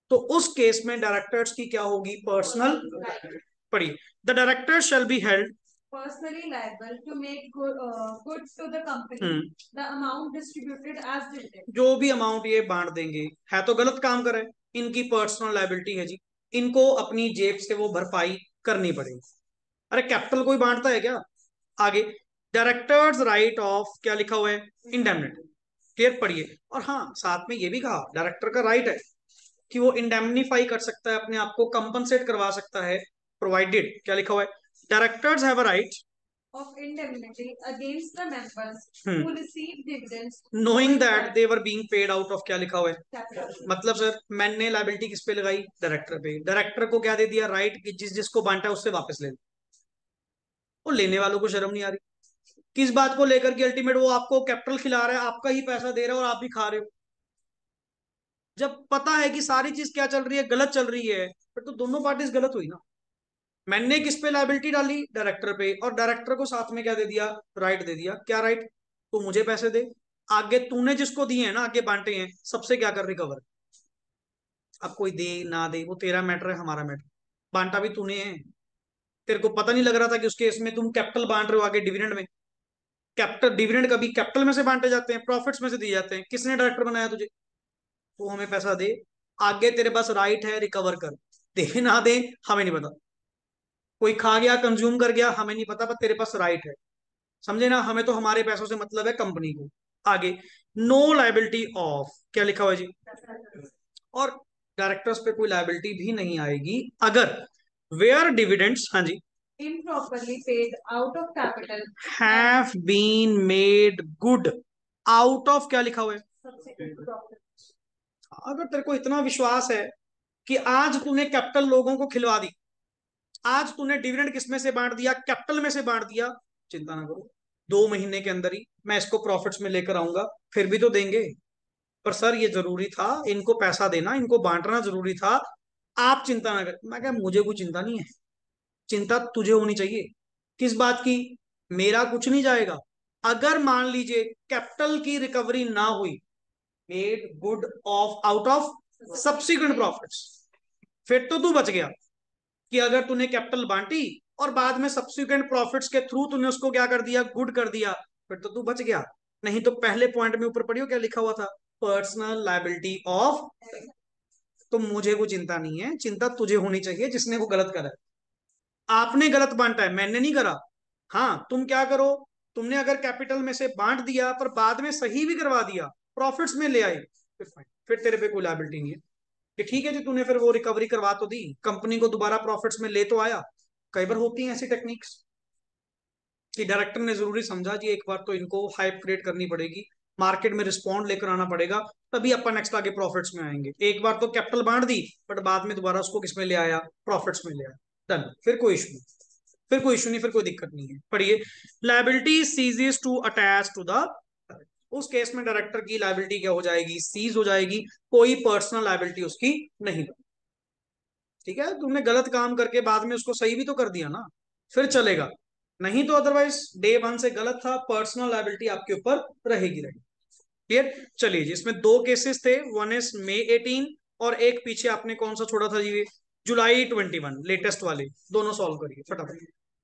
तो उस केस में डायरेक्टर्स की क्या होगी? पर्सनल। पढ़िए, the director shall be held personally liable to make good, uh, good to the company hmm. the amount distributed as dividend. जो भी अमाउंट ये बांट देंगे, है तो गलत काम करे, इनकी पर्सनल लायबिलिटी है जी, इनको अपनी जेब से वो भरपाई करनी पड़ेगी। अरे कैपिटल कोई बांटता है क्या? आगे, डायरेक्टर्स राइट ऑफ, क्या लिखा हुआ है? इंडेमनिटी। क्लियर? पढ़िए। और हाँ, साथ में ये भी कहा डायरेक्टर का राइट है कि वो इंडेमनीफाई कर सकता है, अपने आप को कंपनसेट करवा सकता है, प्रोवाइडेड, क्या लिखा हुआ है? Directors have a right of indemnity against the members hmm. who receive dividends knowing that they were being paid out of, क्या लिखा हुआ है? Capital. मतलब सर, मैंने लायबिलिटी किस पे लगाई? डायरेक्टर पे। डायरेक्टर को क्या दे दिया? राइट कि जिस जिसको बांटा है उससे वापस ले लो। वो लेने वालों को शर्म नहीं आ रही किस बात को लेकर कि अल्टीमेट वो आपको कैपिटल खिला रहा है, आपका ही पैसा दे रहा है और आप भी खा रहे हो। जब पता है कि सारी चीज क्या चल रही है, गलत चल रही है, फिर तो दोनों पार्टीज गलत हुई ना। मैंने किस पे लायबिलिटी डाली? डायरेक्टर पे, और डायरेक्टर को साथ में क्या दे दिया? राइट दे दिया। क्या राइट? तो मुझे पैसे दे। आगे तूने जिसको दिए हैं ना, आगे बांटे हैं, सबसे क्या कर? रिकवर। अब कोई दे ना दे वो तेरा मैटर है, हमारा मैटर। बांटा भी तूने है। तेरे को पता नहीं लग रहा था कि उसके इसमें तुम कैपिटल बांट रहे हो आगे डिविडेंड में? कैपिटल डिविडेंड कभी कैपिटल में से बांटे जाते हैं, प्रॉफिट्स में से दिए जाते हैं। किसने डायरेक्टर बनाया तुझे? तो हमें पैसा दे। आगे तेरे पास राइट है, रिकवर कर। दे ना दे हमें नहीं पता, कोई खा गया, कंज्यूम कर गया, हमें नहीं पता, पर तेरे पास राइट है। समझे ना? हमें तो हमारे पैसों से मतलब है, कंपनी को। आगे, नो लायबिलिटी ऑफ, क्या लिखा हुआ है जी? और डायरेक्टर्स पे कोई लायबिलिटी भी नहीं आएगी अगर वेयर डिविडेंड्स, हाँ जी, improperly paid out of capital have been made good out of, क्या लिखा हुआ है? अगर तेरे को इतना विश्वास है कि आज तूने कैपिटल लोगों को खिलवा दी, आज तूने डिविडेंड किसमें से बांट दिया? कैपिटल में से बांट दिया, चिंता ना करो, दो महीने के अंदर ही मैं इसको प्रॉफिट्स में लेकर आऊंगा, फिर भी तो देंगे। पर सर ये जरूरी था, इनको पैसा देना, इनको बांटना जरूरी था, आप चिंता ना कर। मैं क्या, मुझे कोई चिंता नहीं है, चिंता तुझे होनी चाहिए। किस बात की? मेरा कुछ नहीं जाएगा। अगर मान लीजिए कैपिटल की रिकवरी ना हुई, made good of out of subsequent profits, फिर तो तू बच गया। कि अगर तूने कैपिटल बांटी और बाद में सब्सिक्वेंट प्रॉफिट्स के थ्रू तूने उसको क्या कर दिया? गुड कर दिया, फिर तो तू बच गया। नहीं तो पहले पॉइंट में ऊपर पढ़ियो क्या लिखा हुआ था? Personal liability of. तो मुझे कोई चिंता नहीं है, चिंता तुझे होनी चाहिए जिसने वो गलत करा है। आपने गलत बांटा है, मैंने नहीं करा। हाँ, तुम क्या करो, तुमने अगर कैपिटल में से बांट दिया पर बाद में सही भी करवा दिया, प्रॉफिट्स में ले आए, फिर फाइन, फिर तेरे पे कोई लायबिलिटी नहीं है। कि ठीक है जी, तूने फिर वो रिकवरी करवा तो दी, कंपनी को दोबारा प्रॉफिट्स में ले तो आया। कई बार होती हैं ऐसी टेक्निक्स कि डायरेक्टर ने जरूरी समझा जी एक बार तो इनको हाइप क्रिएट करनी पड़ेगी, मार्केट में रिस्पॉन्ड लेकर आना पड़ेगा, तभी अपन नेक्स्ट आगे प्रॉफिट्स में आएंगे। एक बार तो कैपिटल बांट दी, बट बाद में दोबारा उसको किसमें ले आया? प्रॉफिट्स में ले आया। डन, फिर कोई इशू नहीं, फिर कोई इशू नहीं, फिर कोई दिक्कत नहीं है। पढ़िए, liability ceases to attach to the, उस केस में डायरेक्टर की लायबिलिटी क्या हो जाएगी? सीज हो जाएगी, कोई पर्सनल लायबिलिटी उसकी नहीं। ठीक है, तुमने गलत काम करके बाद में उसको सही भी तो कर दिया ना, फिर चलेगा। नहीं तो अदरवाइज डे वन से गलत था, पर्सनल लायबिलिटी आपके ऊपर रहेगी रहेगी। क्लियर? चलिए जी, इसमें दो केसेस थे, वन इज मई एटीन और एक पीछे आपने कौन सा छोड़ा था जी? जुलाई ट्वेंटी वन, लेटेस्ट वाले। दोनों सॉल्व करिए फटाफट।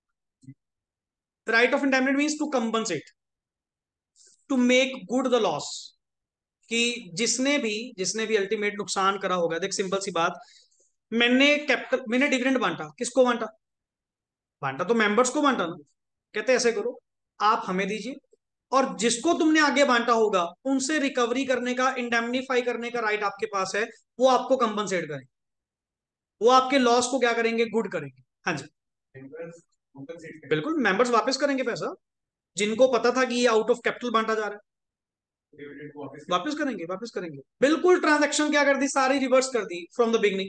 Right of indemnity means to compensate, to make good the loss. कि जिसने भी जिसने भी अल्टीमेट नुकसान करा होगा। देख सिंपल सी बात, मैंने कैपिटल, मैंने डिविडेंड बांटा, किसको बांटा? बांटा तो मेंबर्स को बांटा ना। कहते ऐसे करो, आप हमें दीजिए और जिसको तुमने आगे बांटा होगा उनसे रिकवरी करने का, इंडेमनीफाई करने का राइट आपके पास है, वो आपको कंपनसेट करेंगे, वो आपके लॉस को क्या करेंगे? गुड करेंगे। हाँ जी, बिल्कुल, मेंबर्स वापस करेंगे पैसा, जिनको पता था कि ये आउट ऑफ कैपिटल बांटा जा रहा है, वापस करेंगे, वापस करेंगे। बिल्कुल, ट्रांजैक्शन क्या कर दी? सारी रिवर्स कर दी फ्रॉम द बिगनिंग।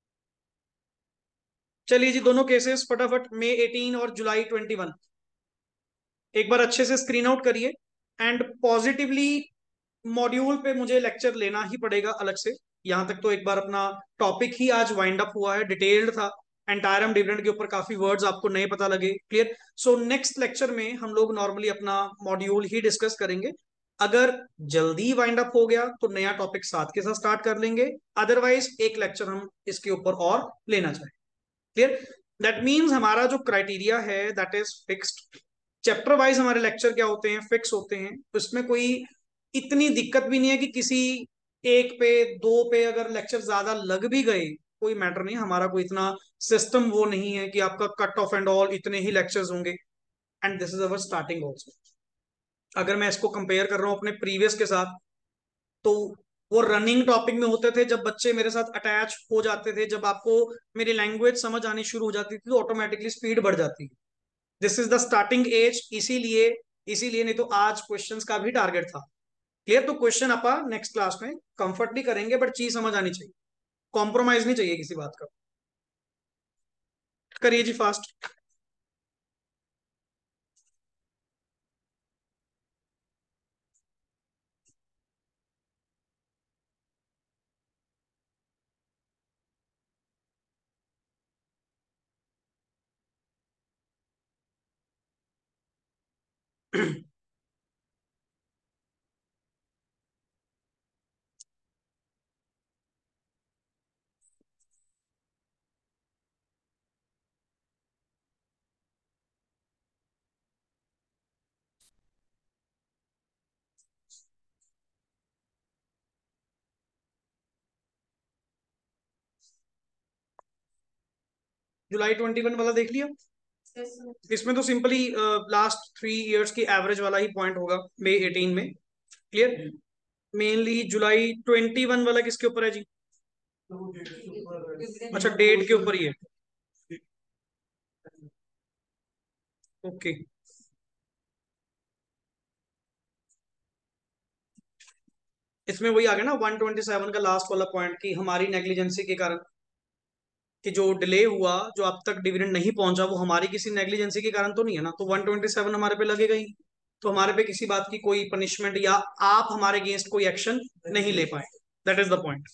चलिए जी, दोनों केसेस फटाफट, मई एटीन और जुलाई ट्वेंटी वन, एक बार अच्छे से स्क्रीन आउट करिए। एंड पॉजिटिवली मॉड्यूल पे मुझे लेक्चर लेना ही पड़ेगा अलग से। यहां तक तो एक बार अपना टॉपिक ही आज वाइंड अप हुआ है, डिटेल्ड था। एंटायरम डिविडेंड के ऊपर काफी वर्ड्स आपको नहीं पता लगे। क्लियर? सो नेक्स्ट लेक्चर में हम लोग नॉर्मली अपना मॉड्यूल ही डिस्कस करेंगे। अगर जल्दी वाइंड अप हो गया तो नया टॉपिक साथ के साथ स्टार्ट कर लेंगे, अदरवाइज एक लेक्चर हम इसके ऊपर और लेना चाहें। क्लियर? दैट मीन्स हमारा जो क्राइटेरिया है that is fixed. Chapter wise हमारे लेक्चर क्या होते हैं, फिक्स होते हैं। उसमें कोई इतनी दिक्कत भी नहीं है कि किसी एक पे दो पे अगर लेक्चर ज्यादा लग भी गए कोई मैटर नहीं, हमारा कोई इतना सिस्टम वो नहीं है कि आपका कट ऑफ एंड ऑल इतने ही लेक्चर्स होंगे। And this is our starting also. अगर मैं इसको कंपेयर कर रहा हूँ अपने प्रीवियस के साथ, तो वो रनिंग टॉपिक में होते थे, जब बच्चे मेरे साथ अटैच हो जाते थे, जब आपको मेरी लैंग्वेज समझ आनी शुरू हो जाती थी, तो ऑटोमेटिकली स्पीड बढ़ जाती है। This is the starting age. इसीलिए इसीलिए नहीं तो आज क्वेश्चंस का भी टारगेट था। क्लियर? तो क्वेश्चन अपन नेक्स्ट क्लास में कंफर्टली करेंगे, बट चीज समझ आनी चाहिए, कॉम्प्रोमाइज नहीं चाहिए किसी बात का। करिए जी फास्ट। जुलाई ट्वेंटी वन वाला देख लिया? इसमें तो सिंपली लास्ट थ्री इयर्स की एवरेज वाला ही पॉइंट होगा मई एटीन में। Clear? Mainly July twenty one वाला किसके ऊपर है जी? अच्छा, डेट के ऊपर ही है। ओके, इसमें वही आ गया ना वन ट्वेंटी सेवन का लास्ट वाला पॉइंट, कि हमारी नेग्लिजेंसी के कारण, कि जो डिले हुआ, जो अब तक डिविडेंड नहीं पहुंचा, वो हमारी किसी नेग्लिजेंसी के कारण तो नहीं है ना। तो वन ट्वेंटी सेवन हमारे पे लगेगा ही, तो हमारे पे किसी बात की कोई पनिशमेंट या आप हमारे अगेंस्ट कोई एक्शन नहीं ले पाए। That is the point.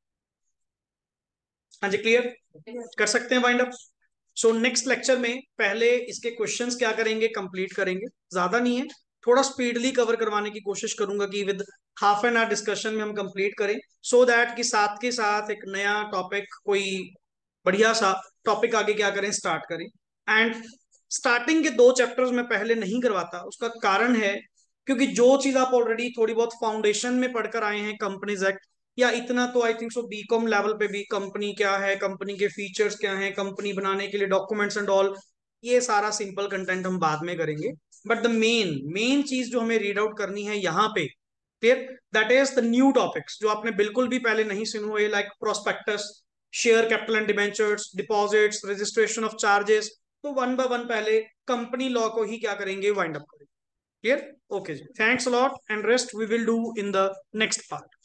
हाँ जी, क्लियर? कर सकते हैं wind up. So next lecture में पहले इसके क्वेश्चंस क्या करेंगे, कंप्लीट करेंगे। ज्यादा नहीं है, थोड़ा स्पीडली कवर करवाने की कोशिश करूंगा कि with half an hour discussion में हम कंप्लीट करें, सो so दैट कि साथ के साथ एक नया टॉपिक, कोई बढ़िया सा टॉपिक आगे क्या करें, स्टार्ट करें। एंड स्टार्टिंग के दो चैप्टर्स में पहले नहीं करवाता, उसका कारण है क्योंकि जो चीज आप ऑलरेडी थोड़ी बहुत फाउंडेशन में पढ़कर आए हैं, कंपनीज एक्ट या इतना तो I think so BCom level पे भी, कंपनी क्या है, कंपनी के फीचर्स क्या हैं, कंपनी बनाने के लिए डॉक्यूमेंट्स एंड ऑल, ये सारा सिंपल कंटेंट हम बाद में करेंगे। बट द मेन मेन चीज जो हमें रीड आउट करनी है यहाँ पे, clear, that is the new topics जो आपने बिल्कुल भी पहले नहीं सुने हुए, like prospectus, share capital and debentures, deposits, registration of charges. तो वन बाय वन पहले कंपनी लॉ को ही क्या करेंगे, वाइंड अप करेंगे। क्लियर? ओके जी, thanks a lot and rest we will do in the next part.